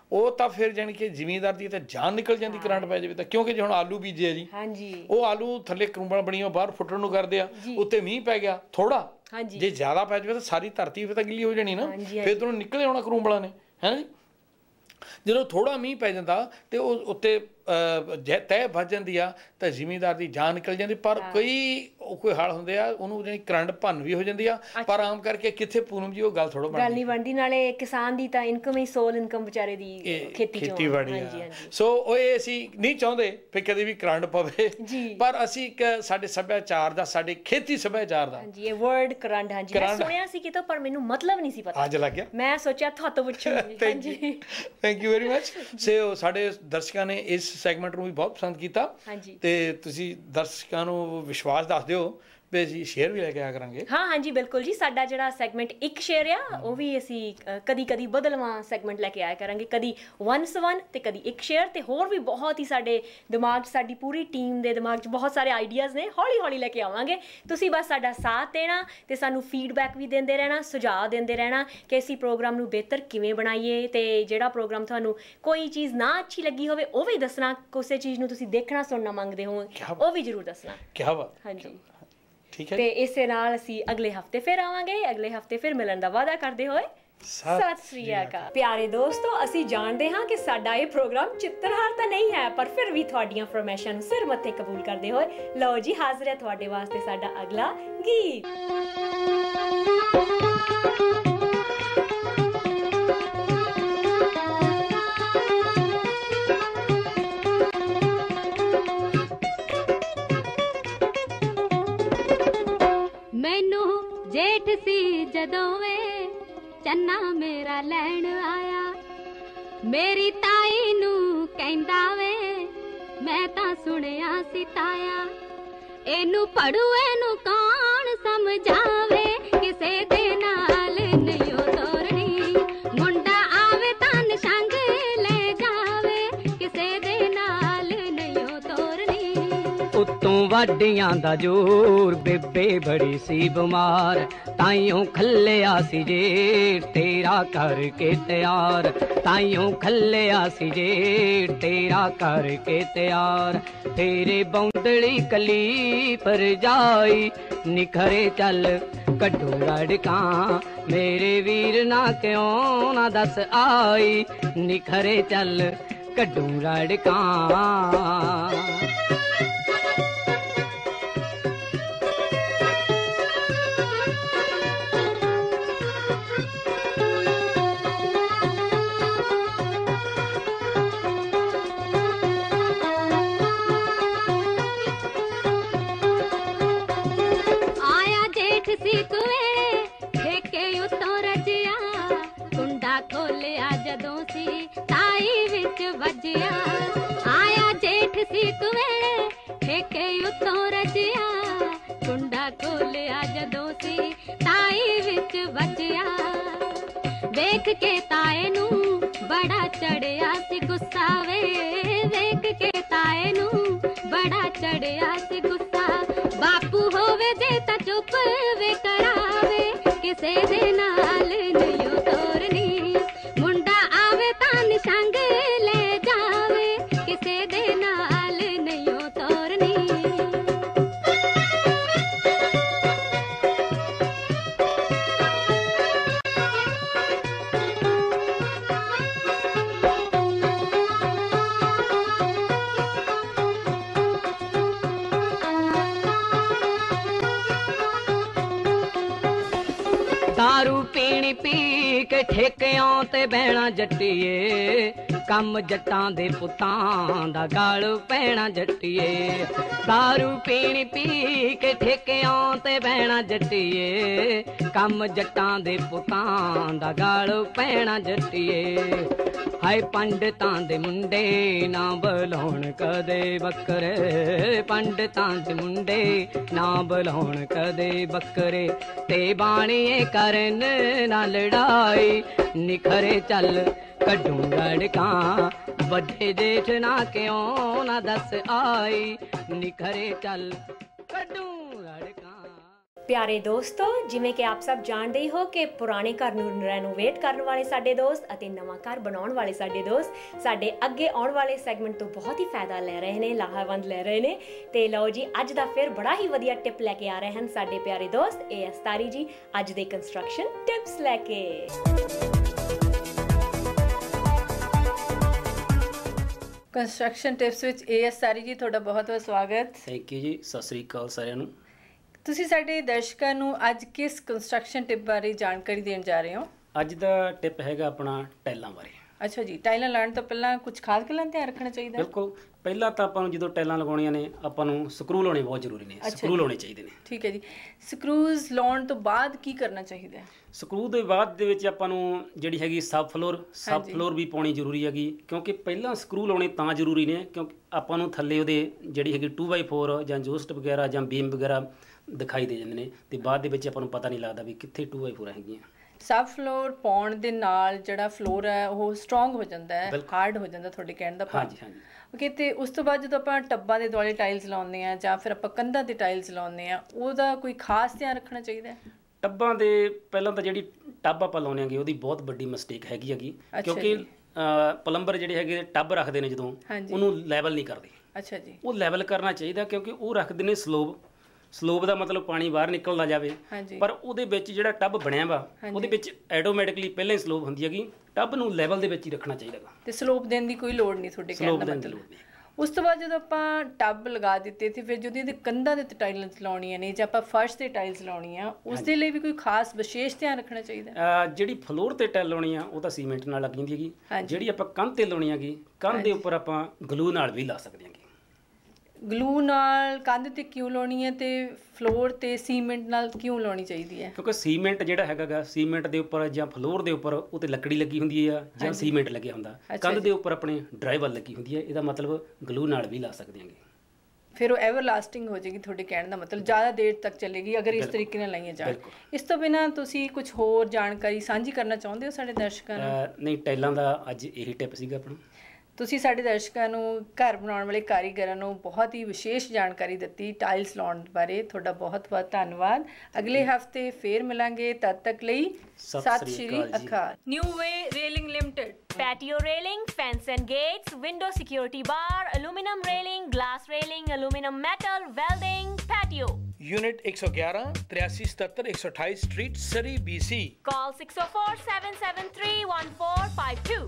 E: ਉਹ ਤਾਂ ਫਿਰ ਜਾਣੀ ਕਿ ਜ਼ਿਮੀਂਦਾਰ ਦੀ ਤਾਂ ਜਾਨ ਨਿਕਲ ਜਾਂਦੀ ਕਰੰਟ ਪੈ ਜਾਵੇ ਤਾਂ, ਕਿਉਂਕਿ ਜੇ ਹੁਣ ਆਲੂ ਬੀਜੇ ਆ ਜੀ,
A: ਹਾਂਜੀ
E: ਉਹ ਆਲੂ ਥੱਲੇ ਕਰੂੰਬਲ ਬਣੀ ਉਹ ਬਾਹਰ ਫੁੱਟਣ ਨੂੰ ਕਰਦੇ ਆ, ਉੱਤੇ ਮੀਂਹ ਪੈ ਗਿਆ ਥੋੜਾ,
A: ਹਾਂਜੀ
E: ਜੇ ਜ਼ਿਆਦਾ ਪੈ ਜਾਵੇ ਤਾਂ ਸਾਰੀ ਧਰਤੀ ਫਿਰ ਤਾਂ ਗਿੱਲੀ ਹੋ ਜਾਣੀ ਨਾ, ਫਿਰ ਤੁਹਾਨੂੰ ਨਿਕਲੇ ਆਉਣਾ ਕਰੂੰਬਲਾਂ ਨੇ, ਹੈ ਜੀ। ਜਦੋਂ ਥੋੜਾ ਮੀਂਹ ਪੈ ਜਾਂਦਾ ਤੇ ਉਹ ਉੱਤੇ ਤਹਿ ਵੱਜ ਜਾਂਦੀ ਆ ਤਾਂ ਜ਼ਿਮੀਂਦਾਰ ਦੀ ਜਾਨ ਨਿਕਲ ਜਾਂਦੀ। ਪਰ ਕੋਈ ਹਾਲ ਹੁੰਦੇ ਆ ਉਹਨੂੰ ਜਿਹੜੀ ਕਰੰਟ ਭੰਨ ਵੀ ਹੋ ਜਾਂਦੀ ਆ, ਪਰ ਆਮ ਕਰਕੇ ਕਿੱਥੇ ਪੂਨਮ ਜੀ ਉਹ ਗੱਲ ਥੋੜ੍ਹਾ
A: ਗੱਲ ਨਹੀਂ ਬਣਦੀ। ਨਾਲੇ ਕਿਸਾਨ ਦੀ ਤਾਂ ਇਨਕਮ ਹੀ ਸੋਲ ਇਨਕਮ ਵਿਚਾਰੇ ਦੀ
E: ਖੇਤੀਬਾੜੀ ਆ। ਸੋ ਉਹ ਇਹ ਅਸੀਂ ਨਹੀਂ ਚਾਹੁੰਦੇ ਫਿਰ ਕਦੇ ਵੀ ਕਰੰਟ ਪਵੇ, ਪਰ ਅਸੀਂ ਇੱਕ ਸਾਡੇ ਸੱਭਿਆਚਾਰ ਦਾ, ਸਾਡੇ ਖੇਤੀ ਸੱਭਿਆਚਾਰ ਦਾ,
A: ਹਾਂਜੀ ਇਹ ਵਰਡ ਕਰੰਟ, ਹਾਂਜੀ ਮੈਂ ਸੁਣਿਆ ਸੀ ਕਿਤੋਂ ਪਰ ਮੈਨੂੰ ਮਤਲਬ ਨਹੀਂ ਸੀ ਪਤਾ,
E: ਅੱਜ ਲੱਗ ਗਿਆ,
A: ਮੈਂ ਸੋਚਿਆ ਤੁਹਾਨੂੰ ਪੁੱਛੂਗੀ। ਹਾਂਜੀ
E: thank you very much. So ਸਾਡੇ ਦਰਸ਼ਕਾਂ ਨੇ ਇਸ ਸੈਗਮੈਂਟ ਨੂੰ ਵੀ ਬਹੁਤ ਪਸੰਦ ਕੀਤਾ, ਤੇ ਤੁਸੀਂ ਦਰਸ਼ਕਾਂ ਨੂੰ ਵਿਸ਼ਵਾਸ ਦੱਸ ਦਿਓ ਵੀ ਅਸੀਂ ਸ਼ੇਅਰ ਵੀ ਲੈ ਕੇ ਆਇਆ ਕਰਾਂਗੇ।
A: ਹਾਂ ਹਾਂਜੀ ਬਿਲਕੁਲ ਜੀ, ਸਾਡਾ ਜਿਹੜਾ ਸੈਗਮੈਂਟ ਇੱਕ ਸ਼ੇਅਰ ਆ ਉਹ ਵੀ ਅਸੀਂ ਕਦੀ ਬਦਲਵਾਂ ਸੈਗਮੈਂਟ ਲੈ ਕੇ ਆਇਆ ਕਰਾਂਗੇ, ਕਦੀ 1 ਤੇ ਕਦੀ ਇੱਕ ਸ਼ੇਅਰ, ਤੇ ਹੋਰ ਵੀ ਬਹੁਤ ਹੀ ਸਾਡੇ ਦਿਮਾਗ 'ਚ, ਸਾਡੀ ਪੂਰੀ ਟੀਮ ਦੇ ਦਿਮਾਗ 'ਚ ਬਹੁਤ ਸਾਰੇ ਆਈਡੀਆਜ਼ ਨੇ, ਹੌਲੀ ਲੈ ਕੇ ਆਵਾਂਗੇ। ਤੁਸੀਂ ਬਸ ਸਾਡਾ ਸਾਥ ਦੇਣਾ ਤੇ ਸਾਨੂੰ ਫੀਡਬੈਕ ਵੀ ਦਿੰਦੇ ਰਹਿਣਾ, ਸੁਝਾਅ ਦਿੰਦੇ ਰਹਿਣਾ ਕਿ ਅਸੀਂ ਪ੍ਰੋਗਰਾਮ ਨੂੰ ਬਿਹਤਰ ਕਿਵੇਂ ਬਣਾਈਏ, ਤੇ ਜਿਹੜਾ ਪ੍ਰੋਗਰਾਮ ਤੁਹਾਨੂੰ ਕੋਈ ਚੀਜ਼ ਨਾ ਅੱਛੀ ਲੱਗੀ ਹੋਵੇ ਉਹ ਵੀ ਦੱਸਣਾ, ਕਿਸੇ ਚੀਜ਼ ਨੂੰ ਤੁਸੀਂ ਦੇਖਣਾ ਸੁਣਨਾ ਮੰਗਦੇ ਹੋ ਉਹ ਵੀ ਜ਼ਰੂਰ ਦੱਸਣਾ।
E: ਕੀ ਬਾਤ,
A: ਹਾਂਜੀ
E: ਠੀਕ ਹੈ।
A: ਤੇ ਇਸੇ ਨਾਲ ਅਸੀਂ ਅਗਲੇ ਹਫਤੇ ਫਿਰ ਆਵਾਂਗੇ, ਅਗਲੇ ਹਫਤੇ ਫਿਰ ਮਿਲਣ ਦਾ ਵਾਅਦਾ ਕਰਦੇ ਹੋਏ ਸਤਿ ਸ੍ਰੀ ਅਕਾਲ। ਪਿਆਰੇ ਦੋਸਤੋ, ਅਸੀਂ ਜਾਣਦੇ ਹਾਂ ਕਿ ਸਾਡਾ ਇਹ ਪ੍ਰੋਗਰਾਮ ਚਿੱਤਰਹਾਰ ਤਾਂ ਨਹੀਂ ਹੈ, ਪਰ ਫਿਰ ਵੀ ਤੁਹਾਡੀਆਂ ਫਰਮਾਇਸ਼ਾਂ ਨੂੰ ਸਿਰ ਮੱਥੇ ਕਬੂਲ ਕਰਦੇ ਹੋਏ ਲਓ ਜੀ ਹਾਜ਼ਰ ਹੈ ਤੁਹਾਡੇ ਵਾਸਤੇ ਸਾਡਾ ਅਗਲਾ ਗੀਤ।
F: ਮੈਨੂੰ ਜੇਠ ਸੀ ਜਦੋਂ ਵੇ ਚੰਨਾ ਮੇਰਾ ਲੈਣ ਆਇਆ, ਮੇਰੀ ਤਾਈ ਨੂੰ ਕਹਿੰਦਾ ਵੇ ਮੈਂ ਤਾਂ ਸੁਣਿਆ ਸੀ ਤਾਇਆ, ਇਹਨੂੰ ਪੜੂਏ ਨੂੰ ਕੌਣ ਸਮਝਾਵੇ, ਕਿਸੇ ਦੇ ਨਾਲ ਨਹੀਂ ਉਹ ਤੋਰਨੀ, ਮੁੰਡਾ ਆਵੇ ਤਾਂ ਨਿਸ਼ੰਗ ਲੈ ਜਾਵੇ, ਕਿਸੇ ਦੇ ਨਾਲ ਨਹੀਂ ਉਹ ਤੋਰਨੀ।
G: ਉੱਤੋਂ ਵਾਢੀਆਂ ਦਾ ਜ਼ੋਰ, ਬੇਬੇ ਬੜੀ ਸੀ ਬਿਮਾਰ, ਤਾਈਓਂ ਖੱਲਿਆ ਸੀ ਜੇਠ ਤੇਰਾ ਕਰਕੇ ਤਿਆਰ, ਤਾਈਓਂ ਖੱਲਿਆ ਸੀ ਜੇਠ ਤੇਰਾ ਕਰਕੇ ਤਿਆਰ, ਤੇਰੇ ਬੌਂਦਲੀ ਕਲੀ ਪਰ ਜਾਈ ਨਿਖਰੇ ਚੱਲ ਕੱਢੂ ਰੜਕਾਂ, ਮੇਰੇ ਵੀਰ ਨਾ ਕਿਉਂ ਨਾ ਦੱਸ ਆਈ, ਨਿਖਰੇ ਚੱਲ ਕੱਢੂ ਰੜਕਾਂ।
F: ਸੀ ਕੁਵੇ ਠੇਕੇ ਉੱਤੋਂ ਰਜਿਆ, ਕੁੰਡਾ ਖੋਲਿਆ ਜਦੋਂ ਸੀ ਤਾਈ ਵਿੱਚ ਵੱਜਿਆ, ਆਇਆ ਜੇਠ ਸੀ ਕੁਵੇ ਠੇਕੇ ਉੱਤੋਂ ਰਜਿਆ, ਕੁੰਡਾ ਖੋਲਿਆ ਜਦੋਂ ਸੀ ਤਾਈ ਵਿੱਚ ਵੱਜਿਆ, ਵੇਖ ਕੇ ਤਾਏ ਨੂੰ ਬੜਾ ਚੜਿਆ ਸੀ ਗੁੱਸਾ ਵੇ, ਵੇਖ ਕੇ ਤਾਏ ਨੂੰ ਬੜਾ ਚੜਿਆ ਸੀ ਗੁੱਸਾ, ਬਾਪੂ ਹੋਵੇ ਜੇ ਤਾਂ ਚੁੱਪ ਵੇ ਕਰਾਵੇ, ਕਿਸੇ ਦੇ ਨਾਲ ਨਹੀਂ ਉਹ ਤੋਰਨੀ, ਮੁੰਡਾ ਆਵੇ ਤਾਂ ਨਿਸ਼ੰਗ ਲੈ ਜਾਵੇ, ਕਿਸੇ ਦੇ ਨਾਲ ਨਹੀਂ ਉਹ ਤੋਰਨੀ।
G: दारू पीनी पी के ठेकिਆਂ ਤੇ ਬਹਿਣਾ ਜੱਟੀਏ, ਕੰਮ ਜੱਟਾਂ ਦੇ ਪੁੱਤਾਂ ਦਾ ਗਲ ਪੈਣਾ ਜੱਟੀਏ, दारू ਪੀਣੀ ਪੀ ਕੇ ਠੇਕਿਆਂ ਤੇ ਬਹਿਣਾ ਜੱਟੀਏ, ਕੰਮ ਜੱਟਾਂ ਦੇ ਪੁੱਤਾਂ ਦਾ ਗਲ ਪੈਣਾ ਜੱਟੀਏ, ਹਾਏ ਪੰਡਤਾਂ ਦੇ ਮੁੰਡੇ ਨਾ ਬੁਲਾਉਣ ਕਦੇ ਬੱਕਰੇ, ਪੰਡਤਾਂ ਦੇ ਮੁੰਡੇ ਨਾ ਬੁਲਾਉਣ ਕਦੇ ਬੱਕਰੇ, ਤੇ ਬਾਣੀਏ ਕਰਨ ਨਾ ਲੜਾਈ, ਨਿਖਰੇ ਚੱਲ ਕੱਢੂ ਰੜਕਾਂ, ਵੱਡੇ ਜੇਠ ਨਾ ਕਿਉਂ ਨਾ ਦੱਸ ਆਈ, ਨਿਖਰੇ ਚੱਲ ਕੱਢੂ ਰੜਕਾਂ।
A: ਪਿਆਰੇ ਦੋਸਤੋ, ਜਿਵੇਂ ਕਿ ਆਪ ਸਭ ਜਾਣਦੇ ਹੀ ਹੋ ਕਿ ਪੁਰਾਣੇ ਘਰ ਨੂੰ ਰੈਨੋਵੇਟ ਕਰਨ ਵਾਲੇ ਸਾਡੇ ਦੋਸਤ ਅਤੇ ਨਵਾਂ ਘਰ ਬਣਾਉਣ ਵਾਲੇ ਸਾਡੇ ਦੋਸਤ ਸਾਡੇ ਅੱਗੇ ਆਉਣ ਵਾਲੇ ਸੈਗਮੈਂਟ ਤੋਂ ਬਹੁਤ ਹੀ ਫਾਇਦਾ ਲੈ ਰਹੇ ਨੇ, ਲਾਹੇਵੰਦ ਲੈ ਰਹੇ ਨੇ। ਤੇ ਲਓ ਜੀ, ਅੱਜ ਦਾ ਫਿਰ ਬੜਾ ਹੀ ਵਧੀਆ ਟਿਪ ਲੈ ਕੇ ਆ ਰਹੇ ਹਨ ਸਾਡੇ ਪਿਆਰੇ ਦੋਸਤ AS ਤਾਰੀ ਜੀ, ਅੱਜ ਦੇ ਕੰਸਟਰਕਸ਼ਨ ਟਿਪਸ ਲੈ ਕੇ।
C: ਕੰਸਟਰਕਸ਼ਨ ਟਿਪਸ ਵਿੱਚ AS ਤਾਰੀ ਜੀ ਤੁਹਾਡਾ ਬਹੁਤ-ਬਹੁਤ ਸਵਾਗਤ।
H: ਥੈਂਕ ਯੂ ਜੀ, ਸਤਿ ਸ੍ਰੀ ਅਕਾਲ ਸਾਰਿਆਂ ਨੂੰ।
C: ਤੁਸੀਂ ਸਾਡੇ ਦਰਸ਼ਕਾਂ ਨੂੰ ਅੱਜ ਕਿਸ ਕੰਸਟਰਕਸ਼ਨ ਟਿਪ ਬਾਰੇ ਜਾਣਕਾਰੀ ਦੇਣ ਜਾ ਰਹੇ ਹੋ?
H: ਅੱਜ ਦਾ ਟਿਪ ਹੈਗਾ ਆਪਣਾ ਟਾਈਲਾਂ ਬਾਰੇ।
C: ਅੱਛਾ ਜੀ, ਟਾਈਲਾਂ ਲਾਉਣ ਤੋਂ ਪਹਿਲਾਂ ਕੁਝ ਖਾਸ ਗੱਲਾਂ ਧਿਆਨ ਰੱਖਣਾ ਚਾਹੀਦਾ?
H: ਬਿਲਕੁਲ, ਪਹਿਲਾਂ ਤਾਂ ਆਪਾਂ ਨੂੰ ਜਦੋਂ ਟਾਈਲਾਂ ਲਗਾਉਣੀਆਂ ਨੇ ਆਪਾਂ ਨੂੰ ਸਕਰੂ ਲਾਉਣੇ ਬਹੁਤ ਜ਼ਰੂਰੀ ਨੇ। ਸਕਰੂ ਲਾਉਣੇ ਚਾਹੀਦੇ ਨੇ।
C: ਠੀਕ ਹੈ ਜੀ। ਸਕਰੂਜ਼ ਲਾਉਣ ਤੋਂ ਬਾਅਦ ਕੀ ਕਰਨਾ ਚਾਹੀਦਾ ਹੈ?
H: ਸਕਰੂ ਦੇ ਬਾਅਦ ਦੇ ਵਿੱਚ ਆਪਾਂ ਨੂੰ ਜਿਹੜੀ ਹੈਗੀ ਸਬ ਫਲੋਰ ਵੀ ਪਾਉਣੀ ਜ਼ਰੂਰੀ ਹੈਗੀ, ਕਿਉਂਕਿ ਪਹਿਲਾਂ ਸਕਰੂ ਲਾਉਣੇ ਤਾਂ ਜ਼ਰੂਰੀ ਨੇ ਕਿਉਂਕਿ ਆਪਾਂ ਨੂੰ ਥੱਲੇ ਉਹਦੇ ਜਿਹੜੀ ਹੈਗੀ 2x4 ਜਾਂ ਜੋਸਟ ਵਗੈਰਾ ਜਾਂ ਬੀਮ ਵਗੈਰਾ ਦਿਖਾਈ ਦੇ ਜਾਂਦੇ ਨੇ ਤੇ ਬਾਅਦ ਦੇ ਵਿੱਚ ਆਪਾਂ ਨੂੰ ਪਤਾ ਨਹੀਂ ਲੱਗਦਾ ਵੀ ਕਿੱਥੇ 2x4 ਹੈਗੀਆਂ।
C: ਸਬ ਫਲੋਰ ਪਾਉਣ ਦੇ ਨਾਲ ਜਿਹੜਾ ਫਲੋਰ ਹੈ ਉਹ ਸਟਰੋਂਗ ਹੋ ਜਾਂਦਾ ਹੈ, ਹਾਰਡ ਹੋ ਜਾਂਦਾ, ਤੁਹਾਡੇ ਕਹਿਣ ਦਾ ਭਾਵ।
H: ਹਾਂਜੀ।
C: ਓਕੇ, ਤੇ ਉਸ ਤੋਂ ਬਾਅਦ ਜਦੋਂ ਆਪਾਂ ਟੱਬਾਂ ਦੇ ਦੁਆਲੇ ਟਾਈਲਸ ਲਾਉਂਦੇ ਆ ਜਾਂ ਫਿਰ ਆਪਾਂ ਕੰਧਾਂ ਤੇ ਟਾਈਲਸ ਲਾਉਂਦੇ ਆ, ਉਹਦਾ ਕੋਈ ਖਾਸ ਧਿਆਨ ਰੱਖਣਾ ਚਾਹੀਦਾ ਹੈ?
H: ਟੱਬਾਂ ਦੇ ਪਹਿਲਾਂ ਤਾਂ ਜਿਹੜੀ ਟੱਬ ਆਪਾਂ ਲਾਉਂਦੇ ਆਂਗੇ ਉਹਦੀ ਬਹੁਤ ਵੱਡੀ ਮਿਸਟੇਕ ਹੈਗੀ ਕਿਉਂਕਿ ਪਲੰਬਰ ਜਿਹੜੇ ਹੈਗੇ ਟੱਬ ਰੱਖਦੇ ਨੇ ਜਦੋਂ ਉਹਨੂੰ ਲੈਵਲ ਨਹੀਂ ਕਰਦੇ। ਅੱਛਾ ਜੀ। ਉਹ ਲੈਵਲ ਕਰਨਾ ਚਾਹੀਦਾ ਕਿਉਂਕਿ ਉਹ ਰੱਖਦੇ ਨੇ ਸਲੋਬ ਦਾ ਮਤਲਬ ਪਾਣੀ ਬਾਹਰ ਨਿਕਲਦਾ ਜਾਵੇ, ਪਰ ਉਹਦੇ ਵਿੱਚ ਜਿਹੜਾ ਟੱਬ ਬਣਿਆ ਵਾ ਉਹਦੇ ਵਿੱਚ ਆਟੋਮੈਟਿਕਲੀ ਪਹਿਲਾਂ ਹੀ ਸਲੋਪ ਹੁੰਦੀ ਹੈਗੀ। ਟੱਬ ਨੂੰ ਲੈਵਲ ਦੇ ਵਿੱਚ ਹੀ ਰੱਖਣਾ ਚਾਹੀਦਾ ਵਾ ਤੇ
C: ਸਲੋਪ ਦੇਣ ਦੀ ਕੋਈ ਲੋੜ ਨਹੀਂ ਤੁਹਾਡੇ ਕਹਿਣ ਦਾ ਮਤਲਬ। ਉਸ ਤੋਂ ਬਾਅਦ ਜਦੋਂ ਆਪਾਂ ਟੱਬ ਲਗਾ ਦਿੱਤੇ ਤੇ ਫਿਰ ਜਦੋਂ ਇਹਦੇ ਕੰਧਾਂ ਦੇ ਉੱਤੇ ਟਾਈਲਸ ਲਾਉਣੀਆਂ ਨੇ ਜਾਂ ਆਪਾਂ ਫਰਸ਼ ਤੇ ਟਾਈਲਸ ਲਾਉਣੀਆਂ, ਉਸ ਦੇ ਲਈ ਵੀ ਕੋਈ ਖਾਸ ਵਿਸ਼ੇਸ਼ ਧਿਆਨ ਰੱਖਣਾ ਚਾਹੀਦਾ?
H: ਜਿਹੜੀ ਫਲੋਰ ਤੇ ਟਾਈਲ ਲਾਉਣੀ ਆ ਉਹ ਤਾਂ ਸੀਮੈਂਟ ਨਾਲ ਲੱਗ ਜਾਂਦੀ ਹੈਗੀ। ਜਿਹੜੀ ਆਪਾਂ ਕੰਧ ਤੇ ਲਾਉਣੀ ਹੈਗੀ, ਕੰਧ ਦੇ ਉੱਪਰ ਆਪਾਂ ਗਲੂ ਨਾਲ ਵੀ ਲਾ ਸਕਦੇ ਹਾਂਗੇ।
C: ਗਲੂ ਨਾਲ ਕੰਧ ਤੇ ਕਿਉਂ ਲਾਉਣੀ ਹੈ ਤੇ ਫਲੋਰ ਤੇ ਸੀਮੈਂਟ ਨਾਲ ਕਿਉਂ ਲਾਉਣੀ ਚਾਹੀਦੀ ਹੈ?
H: ਕਿਉਂਕਿ ਸੀਮੈਂਟ ਜਿਹੜਾ ਹੈਗਾ ਸੀਮੈਂਟ ਦੇ ਉੱਪਰ ਜਾਂ ਫਲੋਰ ਦੇ ਉੱਪਰ ਉਹ ਤੇ ਲੱਕੜੀ ਲੱਗੀ ਹੁੰਦੀ ਆ ਜਾਂ ਸੀਮੈਂਟ ਲੱਗਿਆ ਹੁੰਦਾ, ਕੰਧ ਦੇ ਉੱਪਰ ਆਪਣੇ ਡਰਾਈਵਰ ਲੱਗੀ ਹੁੰਦੀ ਹੈ। ਇਹਦਾ ਮਤਲਬ ਗਲੂ ਨਾਲ ਵੀ ਲਾ ਸਕਦੇ ਹਾਂਗੇ।
C: ਫਿਰ ਉਹ ਐਵਰ ਲਾਸਟਿੰਗ ਹੋ ਜਾਏਗੀ, ਤੁਹਾਡੇ ਕਹਿਣ ਦਾ ਮਤਲਬ ਜ਼ਿਆਦਾ ਦੇਰ ਤੱਕ ਚੱਲੇਗੀ ਅਗਰ ਇਸ ਤਰੀਕੇ ਨਾਲ ਲਾਈਆਂ ਜਾਣ। ਇਸ ਤੋਂ ਬਿਨਾਂ ਤੁਸੀਂ ਕੁਝ ਹੋਰ ਜਾਣਕਾਰੀ ਸਾਂਝੀ ਕਰਨਾ ਚਾਹੁੰਦੇ ਹੋ ਸਾਡੇ ਦਰਸ਼ਕਾਂ ਨਾਲ?
H: ਨਹੀਂ, ਟਾਈਲਾਂ ਦਾ ਅੱਜ ਇਹੀ ਟਿਪ ਸੀਗਾ ਆਪਣਾ।
C: ਤੁਸੀਂ ਸਾਡੇ ਦਰਸ਼ਕਾਂ ਨੂੰ ਘਰ ਬਣਾਉਣ ਵਾਲੇ ਕਾਰੀਗਰਾਂ ਨੂੰ ਬਹੁਤ ਹੀ ਵਿਸ਼ੇਸ਼ ਜਾਣਕਾਰੀ ਦਿੱਤੀ ਟਾਈਲਸ ਲਾਉਣ ਬਾਰੇ। ਤੁਹਾਡਾ ਬਹੁਤ-ਬਹੁਤ ਧੰਨਵਾਦ। ਅਗਲੇ ਹਫਤੇ ਫੇਰ ਮਿਲਾਂਗੇ, ਤਦ ਤੱਕ ਲਈ ਸਤਿ ਸ਼੍ਰੀ ਅਕਾਲ। New way railing limited,
A: patio railing, fence and gates, window security bar, aluminum railing, glass railing, aluminum metal, welding, patio.
E: Unit 111 8377 128 Street, Surrey, BC.
A: Call 604 773 1452.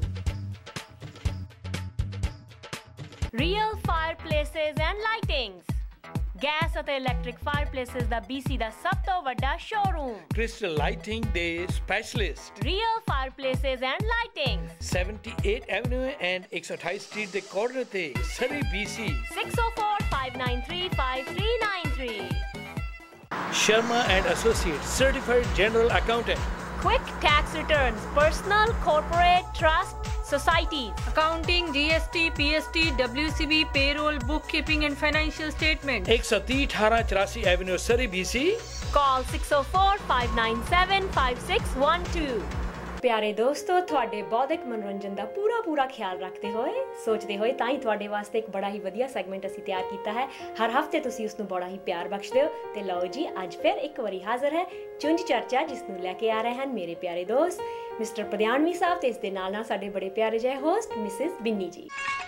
A: Real fireplaces and lightings, gas ਅਤੇ electric fireplaces ਦਾ BC ਦਾ ਸਭ ਤੋਂ ਵੱਡਾ showroom,
E: Crystal Lighting ਦੇ specialist.
A: Real fireplaces and lightings,
E: 78 Avenue and 128 Street ਦੇ corner ਤੇ, Surrey, BC.
A: 604 593 5393.
E: Sharma and Associates, Certified General Accountant.
A: Quick tax returns, personal, corporate, trust, societies,
C: accounting, GST, PST, WCB, payroll, bookkeeping and financial statement.
E: 130 1884 Avenue, Surrey, BC.
A: Call 604 597 5612. ਪਿਆਰੇ ਦੋਸਤੋ, ਤੁਹਾਡੇ ਬੌਧਿਕ ਮਨੋਰੰਜਨ ਦਾ ਪੂਰਾ ਖਿਆਲ ਰੱਖਦੇ ਹੋਏ, ਸੋਚਦੇ ਹੋਏ ਤਾਂ ਹੀ ਤੁਹਾਡੇ ਵਾਸਤੇ ਇੱਕ ਬੜਾ ਹੀ ਵਧੀਆ ਸੈਗਮੈਂਟ ਅਸੀਂ ਤਿਆਰ ਕੀਤਾ ਹੈ। ਹਰ ਹਫਤੇ ਤੁਸੀਂ ਉਸ ਨੂੰ ਬੜਾ ਹੀ ਪਿਆਰ ਬਖਸ਼ਦੇ ਹੋ ਤੇ ਲਓ ਜੀ, ਅੱਜ ਫਿਰ ਇੱਕ ਵਾਰੀ ਹਾਜ਼ਰ ਹੈ ਚੁੰਝ ਚਰਚਾ, ਜਿਸ ਨੂੰ ਲੈ ਕੇ ਆ ਰਹੇ ਹਨ ਮੇਰੇ ਪਿਆਰੇ ਦੋਸਤ ਮਿਸਟਰ ਪਦਿਆਣਵੀ ਸਾਹਿਬ ਤੇ ਇਸ ਦੇ ਨਾਲ ਸਾਡੇ ਬੜੇ ਪਿਆਰੇ ਜਿਹੇ ਹੋਸਟ ਮਿਸਿਸ ਬਿੰਨੀ ਜੀ।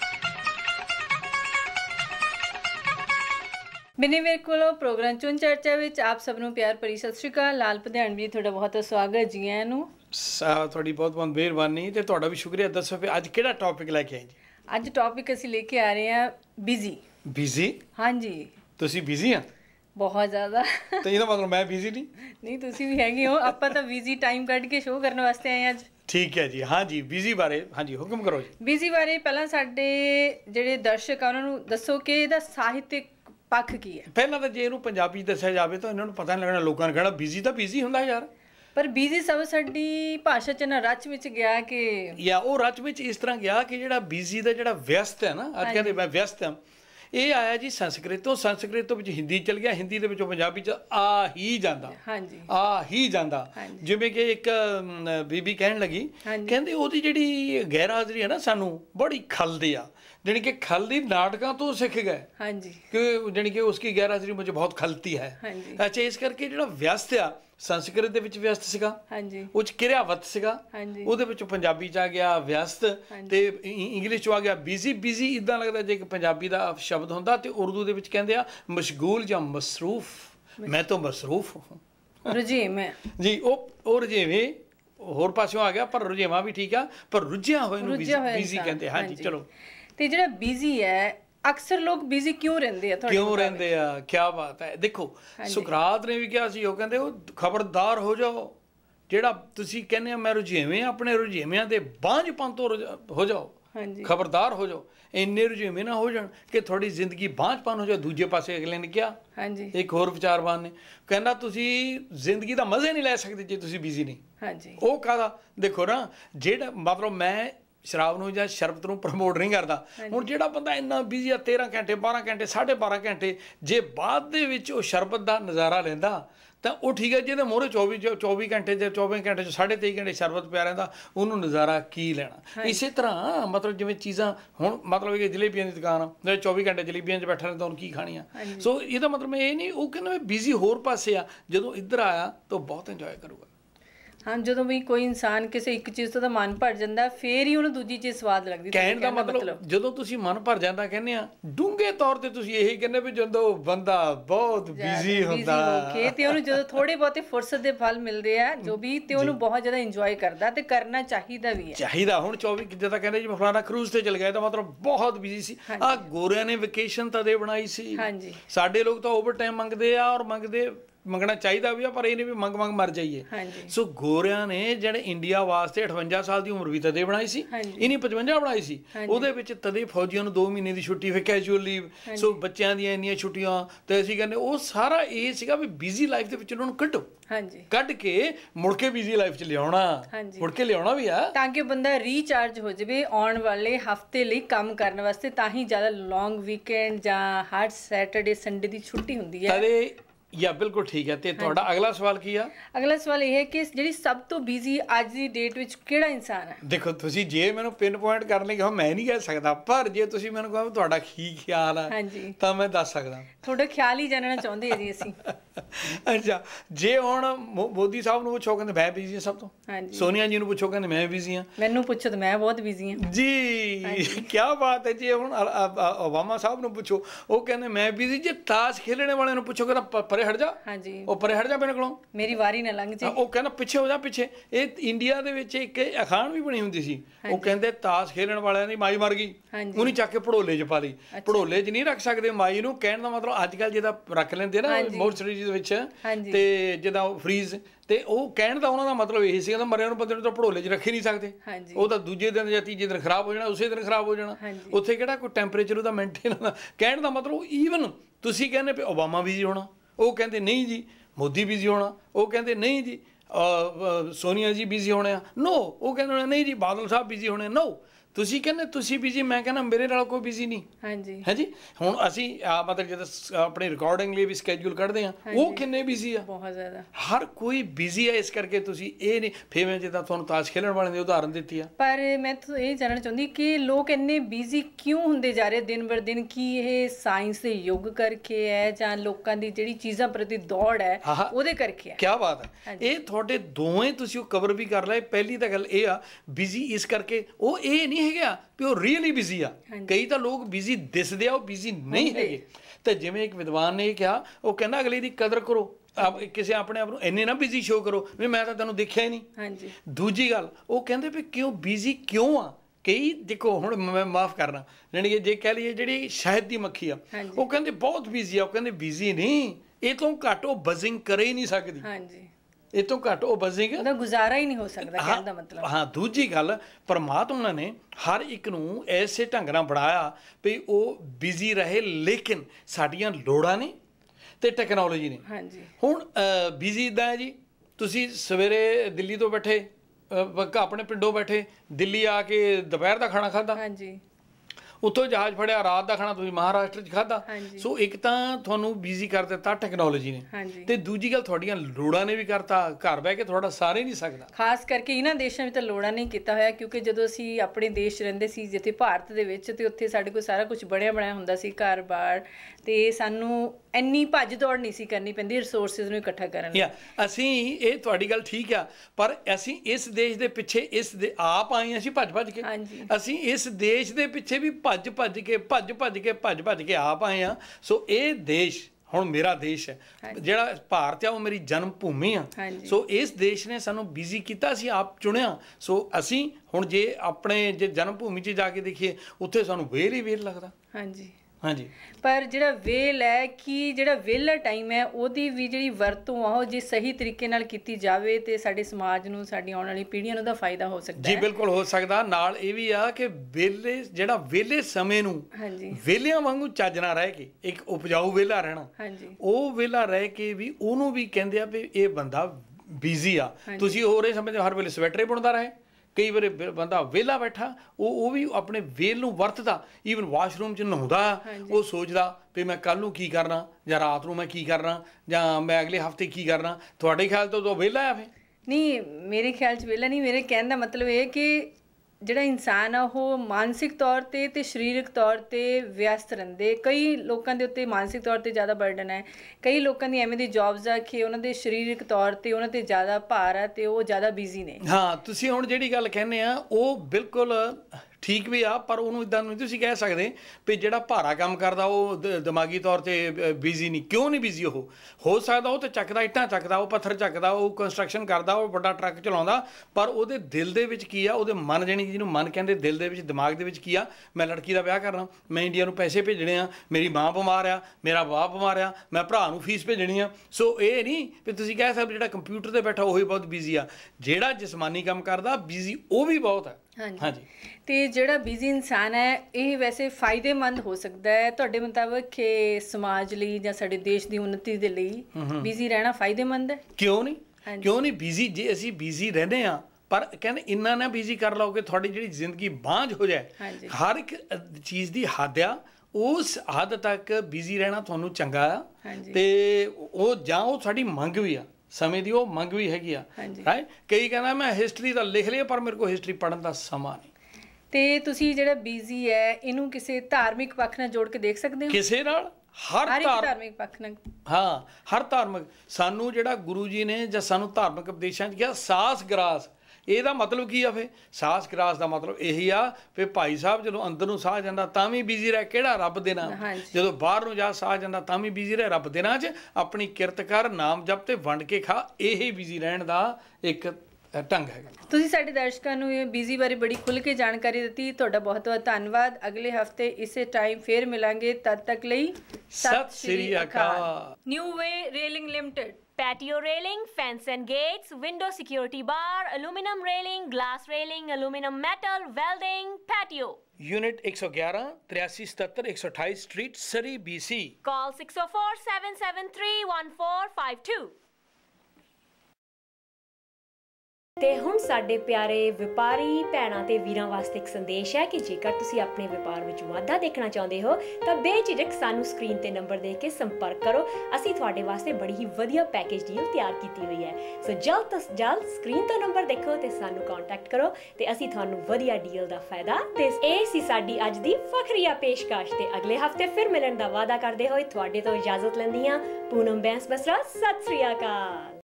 C: ਬਿੰਨੀ ਮੇਰੇ ਕੋਲੋਂ ਪ੍ਰੋਗਰਾਮ ਚੁੰਝ ਚਰਚਾ ਵਿੱਚ ਆਪ ਸਭ ਨੂੰ ਪਿਆਰ ਭਰੀ ਸਤਿ ਸ਼੍ਰੀ ਅਕਾਲ। ਲਾਲ ਪਧਿਆਣਵੀ, ਤੁਹਾਡਾ ਬਹੁਤ ਸਵਾਗਤ ਜੀ। ਆਇਆਂ ਨੂੰ
E: ਤੁਹਾਡੀ ਬਹੁਤ ਮਿਹਰਬਾਨੀ ਤੇ ਤੁਹਾਡਾ ਵੀ ਸ਼ੁਕਰੀਆ। ਦੱਸੋ ਫਿਰ ਅੱਜ ਕਿਹੜਾ ਟੌਪਿਕ ਲੈ ਕੇ ਆਏ ਜੀ?
C: ਅੱਜ ਟੌਪਿਕ ਅਸੀਂ ਲੈ ਕੇ ਆ ਰਹੇ ਹਾਂ ਬਿਜ਼ੀ। ਹਾਂਜੀ, ਤੁਸੀਂ
E: ਬਿਜ਼ੀ ਆ?
C: ਬਹੁਤ ਜ਼ਿਆਦਾ।
E: ਤੇ ਇਹਦਾ ਮਤਲਬ ਮੈਂ ਬਿਜ਼ੀ
C: ਨਹੀਂ, ਤੁਸੀਂ ਵੀ ਹੈਗੇ ਹੋ। ਆਪਾਂ ਤਾਂ ਬਿਜ਼ੀ ਟਾਈਮ ਕੱਢ ਕੇ ਸ਼ੋਅ ਕਰਨ ਵਾਸਤੇ ਆਏ ਅੱਜ।
E: ਠੀਕ ਹੈ ਜੀ। ਹਾਂਜੀ, ਬਿਜ਼ੀ ਬਾਰੇ ਹਾਂਜੀ ਹੁਕਮ ਕਰੋ ਜੀ।
C: ਬਿਜ਼ੀ ਬਾਰੇ ਪਹਿਲਾਂ ਸਾਡੇ ਜਿਹੜੇ ਦਰਸ਼ਕ ਆ ਉਹਨਾਂ ਨੂੰ ਦੱਸੋ ਕਿ ਇਹਦਾ ਸਾਹਿਤਿਕ ਪੱਖ ਕੀ ਹੈ।
E: ਪਹਿਲਾਂ ਤਾਂ ਜੇ ਇਹਨੂੰ ਪੰਜਾਬੀ ਦੱਸਿਆ ਜਾਵੇ ਤਾਂ ਇਹਨਾਂ ਨੂੰ ਪਤਾ ਨਹੀਂ ਲੱਗਣਾ, ਲੋਕਾਂ ਨੇ ਕਹਿਣਾ ਬਿਜ਼ੀ ਤਾਂ ਬਿਜ਼ੀ ਹੁੰਦਾ ਯਾਰ।
C: ਪਰ ਬਿਜ਼ੀ ਸਭ ਸਾਡੀ ਭਾਸ਼ਾ 'ਚ ਨਾ ਰਚ ਵਿੱਚ ਗਿਆ ਕਿ
E: ਉਹ ਰਚ ਵਿੱਚ ਇਸ ਤਰ੍ਹਾਂ ਗਿਆ ਕਿ ਜਿਹੜਾ ਬਿਜ਼ੀ ਦਾ ਜਿਹੜਾ ਵਿਅਸਤ ਹੈ ਨਾ, ਅੱਜ ਕਹਿੰਦੇ ਮੈਂ ਵਿਅਸਤ ਹਾਂ, ਇਹ ਆਇਆ ਜੀ ਸੰਸਕ੍ਰਿਤ ਤੋਂ ਵਿੱਚ ਹਿੰਦੀ ਚਲ ਗਿਆ, ਹਿੰਦੀ ਦੇ ਵਿੱਚੋਂ ਪੰਜਾਬੀ ਚ ਆ ਹੀ ਜਾਂਦਾ।
C: ਹਾਂਜੀ,
E: ਆ ਹੀ ਜਾਂਦਾ। ਜਿਵੇਂ ਕਿ ਇੱਕ ਬੀਬੀ ਕਹਿਣ ਲੱਗੀ, ਕਹਿੰਦੇ ਉਹਦੀ ਜਿਹੜੀ ਗੈਰ ਹਾਜ਼ਰੀ ਹੈ ਨਾ ਸਾਨੂੰ ਬੜੀ ਖਲਦੀ ਆ, ਜਾਣੀ ਕਿ ਖਲਦੀ ਨਾਟਕਾਂ ਤੋਂ ਸਿੱਖ ਗਏ। ਹਾਂਜੀ, ਕਿ ਜਾਣੀ ਕਿ ਉਸकी ਗੈਰ ਹਾਜ਼ਰੀ ਮੁझे ਬਹੁਤ ਖਲਤੀ ਹੈ। ਅੱਛਾ, ਇਸ ਕਰਕੇ ਜਿਹੜਾ ਵਿਅਸਤ ਆ ਸੰਸਕ੍ਰਿਤ ਦੇ ਵਿੱਚ ਵਿਅਸਤ ਸੀਗਾ, ਉਹ ਚ ਕਿਰਿਆਵਤ ਸੀਗਾ, ਉਹਦੇ ਵਿੱਚ ਪੰਜਾਬੀ ਚ ਆ ਗਿਆ ਵਿਅਸਤ, ਤੇ ਇੰਗਲਿਸ਼ ਚ ਆ ਗਿਆ ਬਿਜ਼ੀ। ਬਿਜ਼ੀ ਇਦਾਂ ਲੱਗਦਾ ਜੇ ਕਿ ਪੰਜਾਬੀ ਦਾ ਸ਼ਬਦ ਹੁੰਦਾ, ਤੇ ਉਰਦੂ ਦੇ ਵਿੱਚ ਕਹਿੰਦੇ ਆ ਮਸ਼ਗੂਲ ਜਾਂ ਮਸਰੂਫ। ਮੈਂ ਤਾਂ ਮਸਰੂਫ ਹਾਂ,
C: ਰੁਝੇਵੇਂ
E: ਜੀ। ਉਹ ਰੁਝੇਵੇਂ ਹੋਰ ਪਾਸਿਓਂ ਆ ਗਿਆ, ਪਰ ਰੁਝੇਵਾਂ ਵੀ ਠੀਕ ਆ, ਪਰ ਰੁੱਝਿਆ ਹੋਏ ਨੂੰ ਬਿਜ਼ੀ ਕਹਿੰਦੇ। ਹਾਂਜੀ, ਚਲੋ।
C: ਤੇ ਜਿਹੜਾ ਬਿਜ਼ੀ ਹੈ, ਅਕਸਰ ਲੋਕ ਬਿਜ਼ੀ ਕਿਉਂ ਰਹਿੰਦੇ ਆ?
E: ਕਿਉਂ ਰਹਿੰਦੇ ਆ? ਕੀ ਬਾਤ ਹੈ। ਦੇਖੋ, ਸੁਕਰਾਤ ਨੇ ਵੀ ਕਿਹਾ ਸੀ, ਉਹ ਕਹਿੰਦੇ ਉਹ ਖਬਰਦਾਰ ਹੋ ਜਾਓ, ਜਿਹੜਾ ਤੁਸੀਂ ਕਹਿੰਦੇ ਆ ਮੈਂ ਰੁਝੇਵੇਂ, ਆਪਣੇ ਰੁਝੇਵਿਆਂ ਦੇ ਬਾਂਝਪਨ ਤੋਂ ਹੋ ਜਾਓ, ਖਬਰਦਾਰ ਹੋ ਜਾਓ। ਇੰਨੇ ਰੁਝੇਵੇਂ ਨਾ ਹੋ ਜਾਣ ਕਿ ਤੁਹਾਡੀ ਜ਼ਿੰਦਗੀ ਬਾਂਝਪਨ ਹੋ ਜਾਏ। ਦੂਜੇ ਪਾਸੇ ਅਗਲੇ ਨੇ ਕਿਹਾ, ਇੱਕ ਹੋਰ ਵਿਚਾਰਵਾਨ ਨੇ ਕਹਿੰਦਾ ਤੁਸੀਂ ਜ਼ਿੰਦਗੀ ਦਾ ਮਜ਼ੇ ਨਹੀਂ ਲੈ ਸਕਦੇ ਜੇ ਤੁਸੀਂ ਬਿਜ਼ੀ ਨਹੀਂ। ਉਹ ਕਾਹਦਾ? ਦੇਖੋ ਨਾ, ਜਿਹੜਾ ਮਤਲਬ ਮੈਂ ਸ਼ਰਾਬ ਨੂੰ ਜਾਂ ਸ਼ਰਬਤ ਨੂੰ ਪ੍ਰਮੋਟ ਨਹੀਂ ਕਰਦਾ। ਹੁਣ ਜਿਹੜਾ ਬੰਦਾ ਇੰਨਾ ਬਿਜ਼ੀ ਆ 13 ਘੰਟੇ 12 ਘੰਟੇ 12.5 ਘੰਟੇ, ਜੇ ਬਾਅਦ ਦੇ ਵਿੱਚ ਉਹ ਸ਼ਰਬਤ ਦਾ ਨਜ਼ਾਰਾ ਲੈਂਦਾ ਤਾਂ ਉਹ ਠੀਕ ਹੈ। ਜਿਹਦੇ ਮੋਹਰੇ 24 ਘੰਟੇ ਜਾਂ 24 ਘੰਟੇ 'ਚ 23.5 ਘੰਟੇ ਸ਼ਰਬਤ ਪਿਆ ਰਹਿੰਦਾ, ਉਹਨੂੰ ਨਜ਼ਾਰਾ ਕੀ ਲੈਣਾ। ਇਸੇ ਤਰ੍ਹਾਂ ਮਤਲਬ ਜਿਵੇਂ ਚੀਜ਼ਾਂ ਹੁਣ ਮਤਲਬ ਕਿ ਜਲੇਬੀਆਂ ਦੀ ਦੁਕਾਨ ਆ, 24 ਘੰਟੇ ਜਲੇਬੀਆਂ 'ਚ ਬੈਠਾ ਰਹਿੰਦਾ, ਉਹਨੂੰ ਕੀ ਖਾਣੀਆਂ। ਸੋ ਇਹਦਾ ਮਤਲਬ ਇਹ ਨਹੀਂ, ਉਹ ਕਹਿੰਦਾ ਮੈਂ ਬਿਜ਼ੀ ਹੋਰ ਪਾਸੇ ਆ, ਜਦੋਂ ਇੱਧਰ ਆਇਆ ਤਾਂ ਬਹੁਤ ਇੰਜੋਏ ਕਰੂਗਾ।
C: ਹਾਂ, ਜਦੋਂ ਵੀ ਕੋਈ ਇਨਸਾਨ ਕਿਸੇ ਇੱਕ ਚੀਜ਼ ਤੋਂ ਤਾਂ ਮਨ ਭਰ ਜਾਂਦਾ, ਫੇਰ ਹੀ ਉਹਨੂੰ ਦੂਜੀ ਚੀਜ਼ ਸਵਾਦ ਲੱਗਦੀ।
E: ਕਹਿਣ ਦਾ ਮਤਲਬ ਜਦੋਂ ਤੁਸੀਂ ਮਨ ਭਰ ਜਾਂਦਾ, ਕਹਿੰਦੇ ਆ ਡੂੰਘੇ ਤੌਰ ਤੇ ਤੁਸੀਂ ਇਹੀ ਕਹਿੰਦੇ ਵੀ ਜਦੋਂ ਬੰਦਾ ਬਹੁਤ ਬਿਜ਼ੀ ਹੁੰਦਾ
C: ਤੇ ਉਹਨੂੰ ਜਦੋਂ ਥੋੜੇ ਬਹੁਤੇ ਫੁਰਸਤ ਦੇ ਫਲ ਮਿਲਦੇ ਆ ਜੋ ਵੀ, ਤੇ ਉਹਨੂੰ ਬਹੁਤ ਜ਼ਿਆਦਾ ਇੰਜੋਏ ਕਰਦਾ, ਤੇ ਕਰਨਾ ਚਾਹੀਦਾ ਵੀ ਹੈ।
E: ਚਾਹੀਦਾ। ਹੁਣ 24 ਜਿੱਦਾਂ ਕਹਿੰਦੇ ਜੀ ਫਲਾਣਾ ਕਰੂਜ਼ ਤੇ ਚਲ ਗਿਆ, ਤਾਂ ਮਤਲਬ ਬਹੁਤ ਬਿਜ਼ੀ ਸੀ। ਆ ਗੋਰਿਆਂ ਨੇ ਵਕੇਸ਼ਨ ਤਦੇ ਬਣਾਈ ਸੀ। ਸਾਡੇ ਲੋਕ ਤਾਂ ਓਵਰ ਟਾਈਮ ਮੰਗਦੇ ਆ, ਔਰ ਮੰਗਣਾ ਚਾਹੀਦਾ ਵੀ ਆ, ਪਰ ਇਹ ਨਹੀਂ ਵੀ ਮੰਗ ਮਰ ਜਾਈਏ। ਸੋ ਗੋਰਿਆਂ ਨੇ ਜਿਹੜੇ ਇੰਡੀਆ ਵਾਸਤੇ 58 ਸਾਲ ਦੀ ਉਮਰ ਵੀ ਤਦੇ ਬਣਾਈ ਸੀ, ਇਹਨੀ 55 ਬਣਾਈ ਸੀ। ਉਹਦੇ ਵਿੱਚ ਤਦੇ ਫੌਜੀਆਂ ਨੂੰ 2 ਮਹੀਨੇ ਦੀ ਛੁੱਟੀ, ਫਿਰ ਕੈਜੂਅਲ ਲੀਵ, ਸੋ ਬੱਚਿਆਂ ਦੀਆਂ ਇੰਨੀਆਂ ਛੁੱਟੀਆਂ। ਤੇ ਅਸੀਂ ਕਹਿੰਦੇ ਉਹ ਸਾਰਾ ਇਹ ਸੀਗਾ ਵੀ ਬਿਜ਼ੀ ਲਾਈਫ ਦੇ ਵਿੱਚ ਉਹਨਾਂ ਨੂੰ ਕੱਢੋ, ਕੱਢ ਕੇ ਮੁੜ ਕੇ ਬਿਜ਼ੀ ਲਾਈਫ 'ਚ ਲਿਆਉਣਾ, ਮੁੜ ਕੇ ਲਿਆਉਣਾ ਵੀ ਆ,
C: ਤਾਂ ਕਿ ਬੰਦਾ ਰੀਚਾਰਜ ਹੋ ਜਾਵੇ ਆਉਣ ਵਾਲੇ ਹਫਤੇ ਲਈ ਕੰਮ ਕਰਨ ਵਾਸਤੇ। ਤਾਂ ਹੀ ਜ਼ਿਆਦਾ ਲੌਂਗ ਵੀਕਐਂਡ ਜਾਂ ਹਰ ਸੈਟਰਡੇ ਸੰਡੇ ਦੀ ਛੁੱਟੀ ਹੁੰਦੀ ਹੈ।
E: ਯਾ ਬਿਲਕੁਲ ਠੀਕ ਹੈ। ਤੇ ਤੁਹਾਡਾ ਅਗਲਾ ਸਵਾਲ ਕੀ ਆ?
C: ਅਗਲਾ ਸਵਾਲ ਇਹ ਹੈ ਕਿ ਜਿਹੜੀ ਸਭ ਤੋਂ ਬਿਜ਼ੀ ਅੱਜ ਦੀ ਡੇਟ ਵਿੱਚ ਕਿਹੜਾ ਇਨਸਾਨ ਹੈ?
E: ਦੇਖੋ, ਤੁਸੀਂ ਜੇ ਮੈਨੂੰ ਪਿਨ ਪੁਆਇੰਟ ਕਰਨ ਲਈ ਕਹੋ, ਮੈਂ ਨਹੀਂ ਕਹਿ ਸਕਦਾ, ਪਰ ਜੇ ਤੁਸੀਂ ਮੈਨੂੰ ਕਹੋ ਤੁਹਾਡਾ ਕੀ ਖਿਆਲ ਆ, ਤਾਂ ਮੈਂ ਦੱਸ ਸਕਦਾ।
C: ਤੁਹਾਡਾ ਖਿਆਲ ਹੀ ਜਾਣਨਾ ਚਾਹੁੰਦੇ ਹਾਂ ਜੀ ਅਸੀਂ।
E: ਅੱਛਾ, ਜੇ ਹੁਣ ਮੋਦੀ ਸਾਹਿਬ ਨੂੰ ਪੁੱਛੋ, ਕਹਿੰਦੇ ਮੈਂ ਬਿਜ਼ੀ ਹਾਂ ਸਭ ਤੋਂ। ਸੋਨੀਆ ਜੀ ਨੂੰ ਪੁੱਛੋ, ਕਹਿੰਦੇ ਮੈਂ ਬਿਜ਼ੀ ਹਾਂ।
C: ਮੈਨੂੰ ਪੁੱਛੋ ਤਾਂ ਮੈਂ ਬਹੁਤ ਬਿਜ਼ੀ ਹਾਂ
E: ਜੀ। ਕੀ ਬਾਤ ਹੈ। ਜੇ ਹੁਣ ਓਬਾਮਾ ਸਾਹਿਬ ਨੂੰ ਪੁੱਛੋ, ਉਹ ਕਹਿੰਦੇ ਮੈਂ ਬਿਜ਼ੀ। ਜੇ ਤਾਸ਼ ਖੇਲਣੇ ਵਾਲਿਆਂ ਨੂੰ ਪੁੱਛੋ, ਕਹਿੰਦਾ ਪਰੇ ਹਟ ਜਾ, ਉਹ ਪਰੇ ਹਟ ਜਾ ਮੇਰੇ ਕੋਲੋਂ, ਮੇਰੀ ਵਾਰੀ ਨਾ ਲੰਘ ਜੇ। ਉਹ ਕਹਿੰਦਾ ਪਿੱਛੇ ਹੋ ਜਾ, ਪਿੱਛੇ। ਇਹ ਇੰਡੀਆ ਦੇ ਵਿੱਚ ਇੱਕ ਅਖਾਣ ਵੀ ਬਣੀ ਹੁੰਦੀ ਸੀ, ਉਹ ਕਹਿੰਦੇ ਤਾਸ਼ ਖੇਲਣ ਵਾਲਿਆਂ ਦੀ ਮਾਈ ਮਰ ਗਈ, ਉਹਨੇ ਚੱਕ ਕੇ ਭੜੋਲੇ 'ਚ ਪਾ ਲਈ। ਭੜੋਲੇ 'ਚ ਨਹੀਂ ਰੱਖ ਸਕਦੇ ਮਾਈ ਨੂੰ। ਕਹਿਣ ਦਾ ਮਤਲਬ ਅੱਜ ਕੱਲ੍ਹ ਜਿਹਦਾ ਰੱਖ ਲੈਂਦੇ ਨਾ ਮੋਰਚਰੀ ਦੇ ਵਿੱਚ, ਤੇ ਜਿੱਦਾਂ ਫਰੀਜ਼, ਤੇ ਉਹ ਕਹਿਣ ਦਾ ਉਹਨਾਂ ਦਾ ਮਤਲਬ ਇਹ ਸੀ, ਮਰਿਆ ਨੂੰ ਬੰਦੇ ਨੂੰ ਤਾਂ ਭੜੋਲੇ 'ਚ ਰੱਖ ਹੀ ਨਹੀਂ ਸਕਦੇ, ਉਹ ਤਾਂ ਦੂਜੇ ਦਿਨ ਜਾਂ ਤੀਜੇ ਦਿਨ ਖਰਾਬ ਹੋ ਜਾਣਾ, ਉਸੇ ਦਿਨ ਖਰਾਬ ਹੋ ਜਾਣਾ। ਉੱਥੇ ਕਿਹੜਾ ਕੋਈ ਟੈਂਪਰੇਚਰ ਉਹਦਾ ਮੇਨਟੇਨ ਹੁੰਦਾ। ਕਹਿਣ ਦਾ ਮਤਲਬ ਈਵਨ ਤੁਸੀਂ ਕਹਿੰਦੇ ਵੀ ਓਬਾਮਾ ਬਿਜ਼ੀ ਹੋਣਾ, ਉਹ ਕਹਿੰਦੇ ਨਹੀਂ ਜੀ ਮੋਦੀ ਬਿਜ਼ੀ ਹੋਣਾ, ਉਹ ਕਹਿੰਦੇ ਨਹੀਂ ਜੀ ਸੋਨੀਆ ਜੀ ਬਿਜ਼ੀ ਹੋਣੇ ਆ, ਨੋ। ਉਹ ਕਹਿੰਦੇ ਨਹੀਂ ਜੀ ਬਾਦਲ ਸਾਹਿਬ ਬਿਜ਼ੀ ਹੋਣੇ, ਨੋ। ਤੁਸੀਂ ਕਹਿੰਦੇ ਤੁਸੀਂ ਬਿਜ਼ੀ, ਮੈਂ ਕਹਿੰਦਾ ਮੇਰੇ ਨਾਲ ਕੋਈ ਬਿਜ਼ੀ ਨਹੀਂ। ਹਾਂਜੀ। ਹੁਣ ਅਸੀਂ ਮਤਲਬ ਜਦੋਂ ਆਪਣੀ ਰਿਕਾਰਡਿੰਗ ਲਈ ਵੀ ਸਕੈਜੂਲ ਕੱਢਦੇ ਆ, ਉਹ ਕਿੰਨੇ ਬਿਜ਼ੀ ਆ, ਬਹੁਤ ਜ਼ਿਆਦਾ। ਹਰ ਕੋਈ ਬਿਜ਼ੀ ਆ। ਇਸ ਕਰਕੇ ਤੁਸੀਂ ਇਹ ਨਹੀਂ, ਫਿਰ ਮੈਂ ਜਿੱਦਾਂ ਤੁਹਾਨੂੰ ਤਾਸ਼ ਖੇਲਣ ਵਾਲਿਆਂ ਦੀ ਉਦਾਹਰਨ ਦਿੱਤੀ ਆ।
C: ਪਰ ਮੈਂ ਤਾਂ ਇਹ ਜਾਣਨਾ ਚਾਹੁੰਦੀ ਕਿ ਲੋਕ ਇੰਨੇ ਬਿਜ਼ੀ ਕਿਉਂ ਹੁੰਦੇ ਜਾ ਰਹੇ ਦਿਨ ਬਰ ਦਿਨ? ਕੀ ਇਹ ਸਾਇੰਸ ਦੇ ਯੁੱਗ ਕਰਕੇ ਹੈ, ਜਾਂ ਲੋਕਾਂ ਦੀ ਜਿਹੜੀ ਚੀਜ਼ਾਂ ਪ੍ਰਤੀ ਦੌੜ ਹੈ ਉਹਦੇ ਕਰਕੇ ਹੈ?
E: ਕੀ ਬਾਤ ਹੈ। ਇਹ ਤੁਹਾਡੇ ਦੋਵੇਂ ਤੁਸੀਂ ਉਹ ਕਵਰ ਵੀ ਕਰ ਲਏ। ਪਹਿਲੀ ਤਾਂ ਗੱਲ ਇਹ ਆ, ਬਿਜ਼ੀ ਇਸ ਕਰਕੇ ਉਹ ਇਹ ਨਹੀਂ ਹੈਗਾ ਵੀ ਉਹ ਰੀਅਲੀ ਬਿਜ਼ੀ ਆ। ਕਈ ਤਾਂ ਲੋਕ ਬਿਜ਼ੀ ਦਿਸਦੇ ਆ, ਉਹ ਬਿਜ਼ੀ ਨਹੀਂ ਹੈਗੇ। ਤੇ ਜਿਵੇਂ ਇੱਕ ਵਿਦਵਾਨ ਨੇ ਇਹ ਕਿਹਾ, ਉਹ ਕਹਿੰਦਾ ਅਗਲੇ ਦੀ ਕਦਰ ਕਰੋ, ਕਿਸੇ ਆਪਣੇ ਆਪ ਨੂੰ ਇੰਨੇ ਨਾ ਬਿਜ਼ੀ ਸ਼ੋ ਕਰੋ ਵੀ ਮੈਂ ਤਾਂ ਤੈਨੂੰ ਦੇਖਿਆ ਹੀ ਨਹੀਂ। ਦੂਜੀ ਗੱਲ, ਉਹ ਕਹਿੰਦੇ ਵੀ ਕਿਉਂ ਬਿਜ਼ੀ ਕਿਉਂ ਆ? ਕਈ ਦੇਖੋ, ਹੁਣ ਮੈਂ ਮਾਫ ਕਰਨਾ, ਜਾਣੀ ਕਿ ਜੇ ਕਹਿ ਲਈਏ ਜਿਹੜੀ ਸ਼ਹਿਦ ਦੀ ਮੱਖੀ ਆ, ਉਹ ਕਹਿੰਦੇ ਬਹੁਤ ਬਿਜ਼ੀ ਆ। ਉਹ ਕਹਿੰਦੇ ਬਿਜ਼ੀ ਨਹੀਂ, ਇਹ ਤੋਂ ਘੱਟ ਉਹ ਬਜ਼ਿੰਗ ਕਰ ਹੀ ਨਹੀਂ ਸਕਦੀ। ਇਹ ਤੋਂ ਘੱਟ ਉਹ ਬਜ਼ਿੰਗ, ਉਹਦਾ ਗੁਜ਼ਾਰਾ ਹੀ ਨਹੀਂ ਹੋ ਸਕਦਾ, ਕਹਿਣ ਦਾ ਮਤਲਬ। ਹਾਂ, ਦੂਜੀ ਗੱਲ, ਪਰਮਾਤਮਾ ਨੇ ਹਰ ਇੱਕ ਨੂੰ ਐਸੇ ਢੰਗ ਨਾਲ ਬਣਾਇਆ ਵੀ ਉਹ ਬਿਜ਼ੀ ਰਹੇ, ਲੇਕਿਨ ਸਾਡੀਆਂ ਲੋੜਾਂ ਨੇ ਤੇ ਟੈਕਨੋਲੋਜੀ ਨੇ। ਹੁਣ ਬਿਜ਼ੀ ਇੱਦਾਂ ਹੈ ਜੀ, ਤੁਸੀਂ ਸਵੇਰੇ ਦਿੱਲੀ ਤੋਂ ਬੈਠੇ, ਆਪਣੇ ਪਿੰਡੋਂ ਬੈਠੇ ਦਿੱਲੀ ਆ ਕੇ ਦੁਪਹਿਰ ਦਾ ਖਾਣਾ ਖਾਧਾ, ਉੱਥੋਂ ਜਹਾਜ਼ ਫੜਿਆ, ਰਾਤ ਦਾ ਖਾਣਾ ਤੁਸੀਂ ਮਹਾਰਾਸ਼ਟਰ 'ਚ ਖਾਧਾ। ਸੋ ਇੱਕ ਤਾਂ ਤੁਹਾਨੂੰ ਬਿਜ਼ੀ ਕਰ ਦਿੱਤਾ ਟੈਕਨੋਲੋਜੀ ਨੇ, ਤੇ ਦੂਜੀ ਗੱਲ ਤੁਹਾਡੀਆਂ ਲੋੜਾਂ ਨੇ ਵੀ ਕਰਤਾ। ਘਰ ਬਹਿ ਕੇ ਤੁਹਾਡਾ ਸਾਰੇ ਨਹੀਂ ਸਕਦਾ।
C: ਖਾਸ ਕਰਕੇ ਇਹਨਾਂ ਦੇਸ਼ਾਂ ਵਿੱਚ ਤਾਂ ਲੋੜਾਂ ਨਹੀਂ ਕੀਤਾ ਹੋਇਆ, ਕਿਉਂਕਿ ਜਦੋਂ ਅਸੀਂ ਆਪਣੇ ਦੇਸ਼ ਰਹਿੰਦੇ ਸੀ ਜਿੱਥੇ ਭਾਰਤ ਦੇ ਵਿੱਚ, ਤੇ ਉੱਥੇ ਸਾਡੇ ਕੋਲ ਸਾਰਾ ਕੁਝ ਬਣਿਆ ਬਣਾਇਆ ਹੁੰਦਾ ਸੀ ਘਰ-ਬਾਰ, ਤੇ ਸਾਨੂੰ ਇੰਨੀ ਭੱਜ ਦੌੜ ਨਹੀਂ ਸੀ ਕਰਨੀ ਪੈਂਦੀ ਰਿਸੋਰਸਿਸ ਨੂੰ ਇਕੱਠਾ ਕਰਨ ਲਈ।
E: ਅਸੀਂ ਇਹ ਤੁਹਾਡੀ ਗੱਲ ਠੀਕ ਆ, ਪਰ ਅਸੀਂ ਇਸ ਦੇਸ਼ ਦੇ ਪਿੱਛੇ ਆਪ ਆਏ, ਅਸੀਂ ਭੱਜ ਕੇ, ਅਸੀਂ ਇਸ ਦੇਸ਼ ਦੇ ਪਿੱਛੇ ਵੀ ਭੱਜ ਕੇ ਆਪ ਆਏ ਆ। ਸੋ ਇਹ ਦੇਸ਼ ਹੁਣ ਮੇਰਾ ਦੇਸ਼ ਹੈ, ਜਿਹੜਾ ਭਾਰਤ ਆ ਉਹ ਮੇਰੀ ਜਨਮ ਭੂਮੀ ਆ। ਸੋ ਇਸ ਦੇਸ਼ ਨੇ ਸਾਨੂੰ ਬਿਜ਼ੀ ਕੀਤਾ, ਅਸੀਂ ਆਪ ਚੁਣਿਆ। ਸੋ ਅਸੀਂ ਹੁਣ ਜੇ ਜਨਮ ਭੂਮੀ 'ਚ ਜਾ ਕੇ ਦੇਖੀਏ, ਉੱਥੇ ਸਾਨੂੰ ਵੇਲ ਹੀ ਵੇਲ ਲੱਗਦਾ। ਹਾਂਜੀ,
C: ਪਰ ਜਿਹੜਾ ਵੇਲ ਹੈ ਕਿ ਜਿਹੜਾ ਵਿਹਲਾ ਟਾਈਮ ਹੈ ਉਹਦੀ ਵੀ ਜਿਹੜੀ ਵਰਤੋਂ ਆ ਉਹ ਜੇ ਸਹੀ ਤਰੀਕੇ ਨਾਲ ਕੀਤੀ ਜਾਵੇ ਤੇ ਸਾਡੇ ਸਮਾਜ ਨੂੰ, ਸਾਡੀ ਆਉਣ ਵਾਲੀ ਪੀੜ੍ਹੀਆਂ ਨੂੰ ਉਹਦਾ ਫਾਇਦਾ ਹੋ ਸਕਦਾ ਹੈ।
E: ਜੀ ਬਿਲਕੁਲ ਹੋ ਸਕਦਾ। ਨਾਲ ਇਹ ਵੀ ਆ ਕਿ ਵਿਹਲੇ ਸਮੇਂ ਨੂੰ ਵਿਹਲਿਆਂ ਵਾਂਗੂ ਚੱਜ ਨਾਲ ਰਹਿ ਕੇ, ਇੱਕ ਉਪਜਾਊ ਵਿਹਲਾ ਰਹਿਣਾ, ਉਹ ਵਿਹਲਾ ਰਹਿ ਕੇ ਵੀ ਉਹਨੂੰ ਵੀ ਕਹਿੰਦੇ ਆ ਵੀ ਇਹ ਬੰਦਾ ਬਿਜ਼ੀ ਆ। ਤੁਸੀਂ ਹੋਰ ਇਹ ਸਮਝਦੇ ਹਰ ਵੇਲੇ ਸਵੈਟਰ ਬੁਣਦਾ ਰਹੇ, ਕਈ ਵਾਰੀ ਬੰਦਾ ਵਿਹਲਾ ਬੈਠਾ, ਉਹ ਵੀ ਆਪਣੇ ਵੇਲ ਨੂੰ ਵਰਤਦਾ। ਈਵਨ ਵਾਸ਼ਰੂਮ 'ਚ ਨਹਾਉਂਦਾ, ਉਹ ਸੋਚਦਾ ਵੀ ਮੈਂ ਕੱਲ੍ਹ ਨੂੰ ਕੀ ਕਰਨਾ, ਜਾਂ ਰਾਤ ਨੂੰ ਮੈਂ ਕੀ ਕਰਨਾ, ਜਾਂ ਮੈਂ ਅਗਲੇ ਹਫ਼ਤੇ ਕੀ ਕਰਨਾ। ਤੁਹਾਡੇ ਖਿਆਲ ਤੋਂ ਉਹ ਵਿਹਲਾ ਆ? ਫਿਰ
C: ਨਹੀਂ, ਮੇਰੇ ਖਿਆਲ 'ਚ ਵਿਹਲਾ ਨਹੀਂ। ਮੇਰੇ ਕਹਿਣ ਦਾ ਮਤਲਬ ਇਹ ਕਿ ਜਿਹੜਾ ਇਨਸਾਨ ਆ ਉਹ ਮਾਨਸਿਕ ਤੌਰ 'ਤੇ ਅਤੇ ਸਰੀਰਕ ਤੌਰ 'ਤੇ ਵਿਅਸਤ ਰਹਿੰਦੇ। ਕਈ ਲੋਕਾਂ ਦੇ ਉੱਤੇ ਮਾਨਸਿਕ ਤੌਰ 'ਤੇ ਜ਼ਿਆਦਾ ਬਰਡਨ ਹੈ, ਕਈ ਲੋਕਾਂ ਦੀ ਐਵੇਂ ਦੀ ਜੋਬਸ ਆ ਕਿ ਉਹਨਾਂ ਦੇ ਸਰੀਰਕ ਤੌਰ 'ਤੇ ਉਹਨਾਂ 'ਤੇ ਜ਼ਿਆਦਾ ਭਾਰ ਹੈ ਅਤੇ ਉਹ ਜ਼ਿਆਦਾ ਬਿਜ਼ੀ ਨੇ।
E: ਹਾਂ, ਤੁਸੀਂ ਹੁਣ ਜਿਹੜੀ ਗੱਲ ਕਹਿੰਦੇ ਆ ਉਹ ਬਿਲਕੁਲ ਠੀਕ ਵੀ ਆ, ਪਰ ਉਹਨੂੰ ਇੱਦਾਂ ਨਹੀਂ ਤੁਸੀਂ ਕਹਿ ਸਕਦੇ ਵੀ ਜਿਹੜਾ ਭਾਰਾ ਕੰਮ ਕਰਦਾ ਉਹ ਦਿਮਾਗੀ ਤੌਰ 'ਤੇ ਬਿਜ਼ੀ ਨਹੀਂ। ਕਿਉਂ ਨਹੀਂ ਬਿਜ਼ੀ? ਉਹ ਹੋ ਸਕਦਾ ਉਹ ਤਾਂ ਚੱਕਦਾ, ਇੱਟਾਂ ਚੱਕਦਾ, ਉਹ ਪੱਥਰ ਚੱਕਦਾ, ਉਹ ਕੰਸਟਰਕਸ਼ਨ ਕਰਦਾ, ਉਹ ਵੱਡਾ ਟਰੱਕ ਚਲਾਉਂਦਾ, ਪਰ ਉਹਦੇ ਦਿਲ ਦੇ ਵਿੱਚ ਕੀ ਆ? ਉਹਦੇ ਮਨ, ਜਾਣੀ ਜਿਹਨੂੰ ਮਨ ਕਹਿੰਦੇ, ਦਿਲ ਦੇ ਵਿੱਚ, ਦਿਮਾਗ ਦੇ ਵਿੱਚ ਕੀ ਆ? ਮੈਂ ਲੜਕੀ ਦਾ ਵਿਆਹ ਕਰਨਾ, ਮੈਂ ਇੰਡੀਆ ਨੂੰ ਪੈਸੇ ਭੇਜਣੇ ਆ, ਮੇਰੀ ਮਾਂ ਬਿਮਾਰ ਆ, ਮੇਰਾ ਬਾਪ ਬਿਮਾਰ ਆ, ਮੈਂ ਭਰਾ ਨੂੰ ਫੀਸ ਭੇਜਣੀ ਆ। ਸੋ ਇਹ ਨਹੀਂ ਵੀ ਤੁਸੀਂ ਕਹਿ ਸਕਦੇ ਜਿਹੜਾ ਕੰਪਿਊਟਰ 'ਤੇ ਬੈਠਾ ਉਹੀ ਬਹੁਤ ਬਿਜ਼ੀ ਆ। ਜਿਹੜਾ ਜਿਸਮਾਨੀ ਕੰਮ ਕਰਦਾ ਬਿਜ਼ੀ ਉਹ ਵੀ ਬਹੁਤ ਹੈ।
C: ਹਾਂਜੀ, ਤੇ ਜਿਹੜਾ ਬਿਜ਼ੀ ਇਨਸਾਨ ਹੈ ਇਹ ਵੈਸੇ ਫਾਇਦੇਮੰਦ ਹੋ ਸਕਦਾ ਹੈ ਤੁਹਾਡੇ ਮੁਤਾਬਕ ਕਿ ਸਮਾਜ ਲਈ ਜਾਂ ਸਾਡੇ ਦੇਸ਼ ਦੀ ਉન્નਤੀ ਦੇ ਲਈ ਬਿਜ਼ੀ ਰਹਿਣਾ ਫਾਇਦੇਮੰਦ ਹੈ?
E: ਕਿਉਂ ਨਹੀਂ ਬਿਜ਼ੀ? ਜੇ ਅਸੀਂ ਬਿਜ਼ੀ ਰਹਿੰਦੇ ਆ, ਪਰ ਕਹਿੰਦੇ ਇੰਨਾ ਨਾ ਬਿਜ਼ੀ ਕਰ ਲਓ ਕਿ ਤੁਹਾਡੀ ਜਿਹੜੀ ਜ਼ਿੰਦਗੀ ਬਾਂਝ ਹੋ ਜਾਏ। ਹਰ ਇੱਕ ਚੀਜ਼ ਦੀ ਹੱਦ ਆ, ਉਸ ਹੱਦ ਤੱਕ ਬਿਜ਼ੀ ਰਹਿਣਾ ਤੁਹਾਨੂੰ ਚੰਗਾ ਆ, ਤੇ ਉਹ ਸਾਡੀ ਮੰਗ ਵੀ ਆ, ਸਮੇਂ ਦੀ ਉਹ ਮੰਗ ਵੀ ਹੈਗੀ ਆ। ਰਾਈਟ, ਕਈ ਕਹਿੰਦਾ ਮੈਂ ਹਿਸਟਰੀ ਦਾ ਲਿਖ ਲਿਆ, ਪਰ ਮੇਰੇ ਕੋਲ ਹਿਸਟਰੀ ਪੜ੍ਹਨ ਦਾ ਸਮਾਂ ਨਹੀਂ।
C: ਤੇ ਤੁਸੀਂ ਜਿਹੜਾ ਬਿਜ਼ੀ ਹੈ ਇਹਨੂੰ ਕਿਸੇ ਧਾਰਮਿਕ ਪੱਖ ਨਾਲ ਜੋੜ ਕੇ ਦੇਖ ਸਕਦੇ ਹੋ?
E: ਕਿਸੇ ਨਾਲ, ਹਰ
C: ਧਾਰਮਿਕ ਪੱਖ ਨਾਲ।
E: ਹਾਂ, ਹਰ ਧਾਰਮਿਕ, ਸਾਨੂੰ ਜਿਹੜਾ ਗੁਰੂ ਜੀ ਨੇ ਜਾਂ ਸਾਨੂੰ ਧਾਰਮਿਕ ਉਪਦੇਸ਼ਾਂ 'ਚ ਕਿਹਾ ਸਾਸ ਗਰਾਸ, ਇਹਦਾ ਮਤਲਬ ਕੀ ਆ? ਫਿਰ ਸਾਸ ਗਰਾਸ ਦਾ ਮਤਲਬ ਇਹੀ ਆ ਵੀ ਭਾਈ ਸਾਹਿਬ ਜਦੋਂ ਅੰਦਰ ਨੂੰ ਸਾਹ ਜਾਂਦਾ ਤਾਂ ਵੀ ਬਿਜ਼ੀ ਰਹਿ, ਕਿਹੜਾ? ਰੱਬ ਦੇ ਨਾਮ। ਜਦੋਂ ਬਾਹਰ ਨੂੰ ਜਾ ਸਾਹ ਜਾਂਦਾ ਤਾਂ ਵੀ ਬਿਜ਼ੀ ਰਹਿ, ਰੱਬ ਦੇ ਨਾਂ 'ਚ ਆਪਣੀ ਕਿਰਤ ਕਰ, ਨਾਮ ਜਪ ਤੇ ਵੰਡ ਕੇ ਖਾ। ਇਹ ਬਿਜ਼ੀ ਰਹਿਣ ਦਾ ਇੱਕ ਢੰਗ ਹੈਗਾ।
C: ਤੁਸੀਂ ਸਾਡੇ ਦਰਸ਼ਕਾਂ ਨੂੰ ਇਹ ਬਿਜ਼ੀ ਬਾਰੇ ਬੜੀ ਖੁੱਲ੍ਹ ਕੇ ਜਾਣਕਾਰੀ ਦਿੱਤੀ, ਤੁਹਾਡਾ ਬਹੁਤ ਬਹੁਤ ਧੰਨਵਾਦ। ਅਗਲੇ ਹਫ਼ਤੇ ਇਸੇ ਟਾਈਮ ਫੇਰ ਮਿਲਾਂਗੇ, ਤਦ ਤੱਕ ਲਈ ਸਤਿ ਸ਼੍ਰੀ ਅਕਾਲ। New way railing limited,
A: patio railing, fence and gates, window security bar, aluminum railing, glass railing, aluminum metal, welding, patio.
E: Unit 111 8377 128 Street, Surrey, BC.
A: Call 604-773-1452. ਤੇ ਹੁਣ ਸਾਡੇ ਪਿਆਰੇ ਵਪਾਰੀ ਭੈਣਾਂ ਤੇ ਵੀਰਾਂ ਵਾਸਤੇ ਇੱਕ ਸੰਦੇਸ਼ ਹੈ ਕਿ ਜੇਕਰ ਤੁਸੀਂ ਆਪਣੇ ਵਪਾਰ ਵਿੱਚ ਵਾਧਾ ਦੇਖਣਾ ਚਾਹੁੰਦੇ ਹੋ ਤਾਂ ਬੇਝਿਜਕ ਸਾਨੂੰ ਸਕਰੀਨ ਤੇ ਨੰਬਰ ਦੇ ਕੇ ਸੰਪਰਕ ਕਰੋ। ਅਸੀਂ ਤੁਹਾਡੇ ਵਾਸਤੇ ਬੜੀ ਹੀ ਵਧੀਆ ਪੈਕੇਜ ਡੀਲ ਤਿਆਰ ਕੀਤੀ ਹੋਈ ਹੈ। ਸੋ ਜਲਦ ਤੋਂ ਜਲਦ ਸਕਰੀਨ ਤੋਂ ਨੰਬਰ ਦੇਖੋ ਤੇ ਸਾਨੂੰ ਕੰਟੈਕਟ ਕਰੋ ਤੇ ਅਸੀਂ ਤੁਹਾਨੂੰ ਵਧੀਆ ਡੀਲ ਦਾ ਫਾਇਦਾ ਦੇ। ਇਹ ਸੀ ਸਾਡੀ ਅੱਜ ਦੀ ਫਖਰੀਆ ਪੇਸ਼ਕਸ਼ ਤੇ ਅਗਲੇ ਹਫ਼ਤੇ ਫਿਰ ਮਿਲਣ ਦਾ ਵਾਅਦਾ ਕਰਦੇ ਹੋਏ ਤੁਹਾਡੇ ਤੋਂ ਇਜਾਜ਼ਤ ਲੈਂਦੀ ਹਾਂ। ਪੂਨਮ ਬੈਂਸ ਬਸਰਾ, ਸਤਿ ਸ੍ਰੀ ਅਕਾਲ।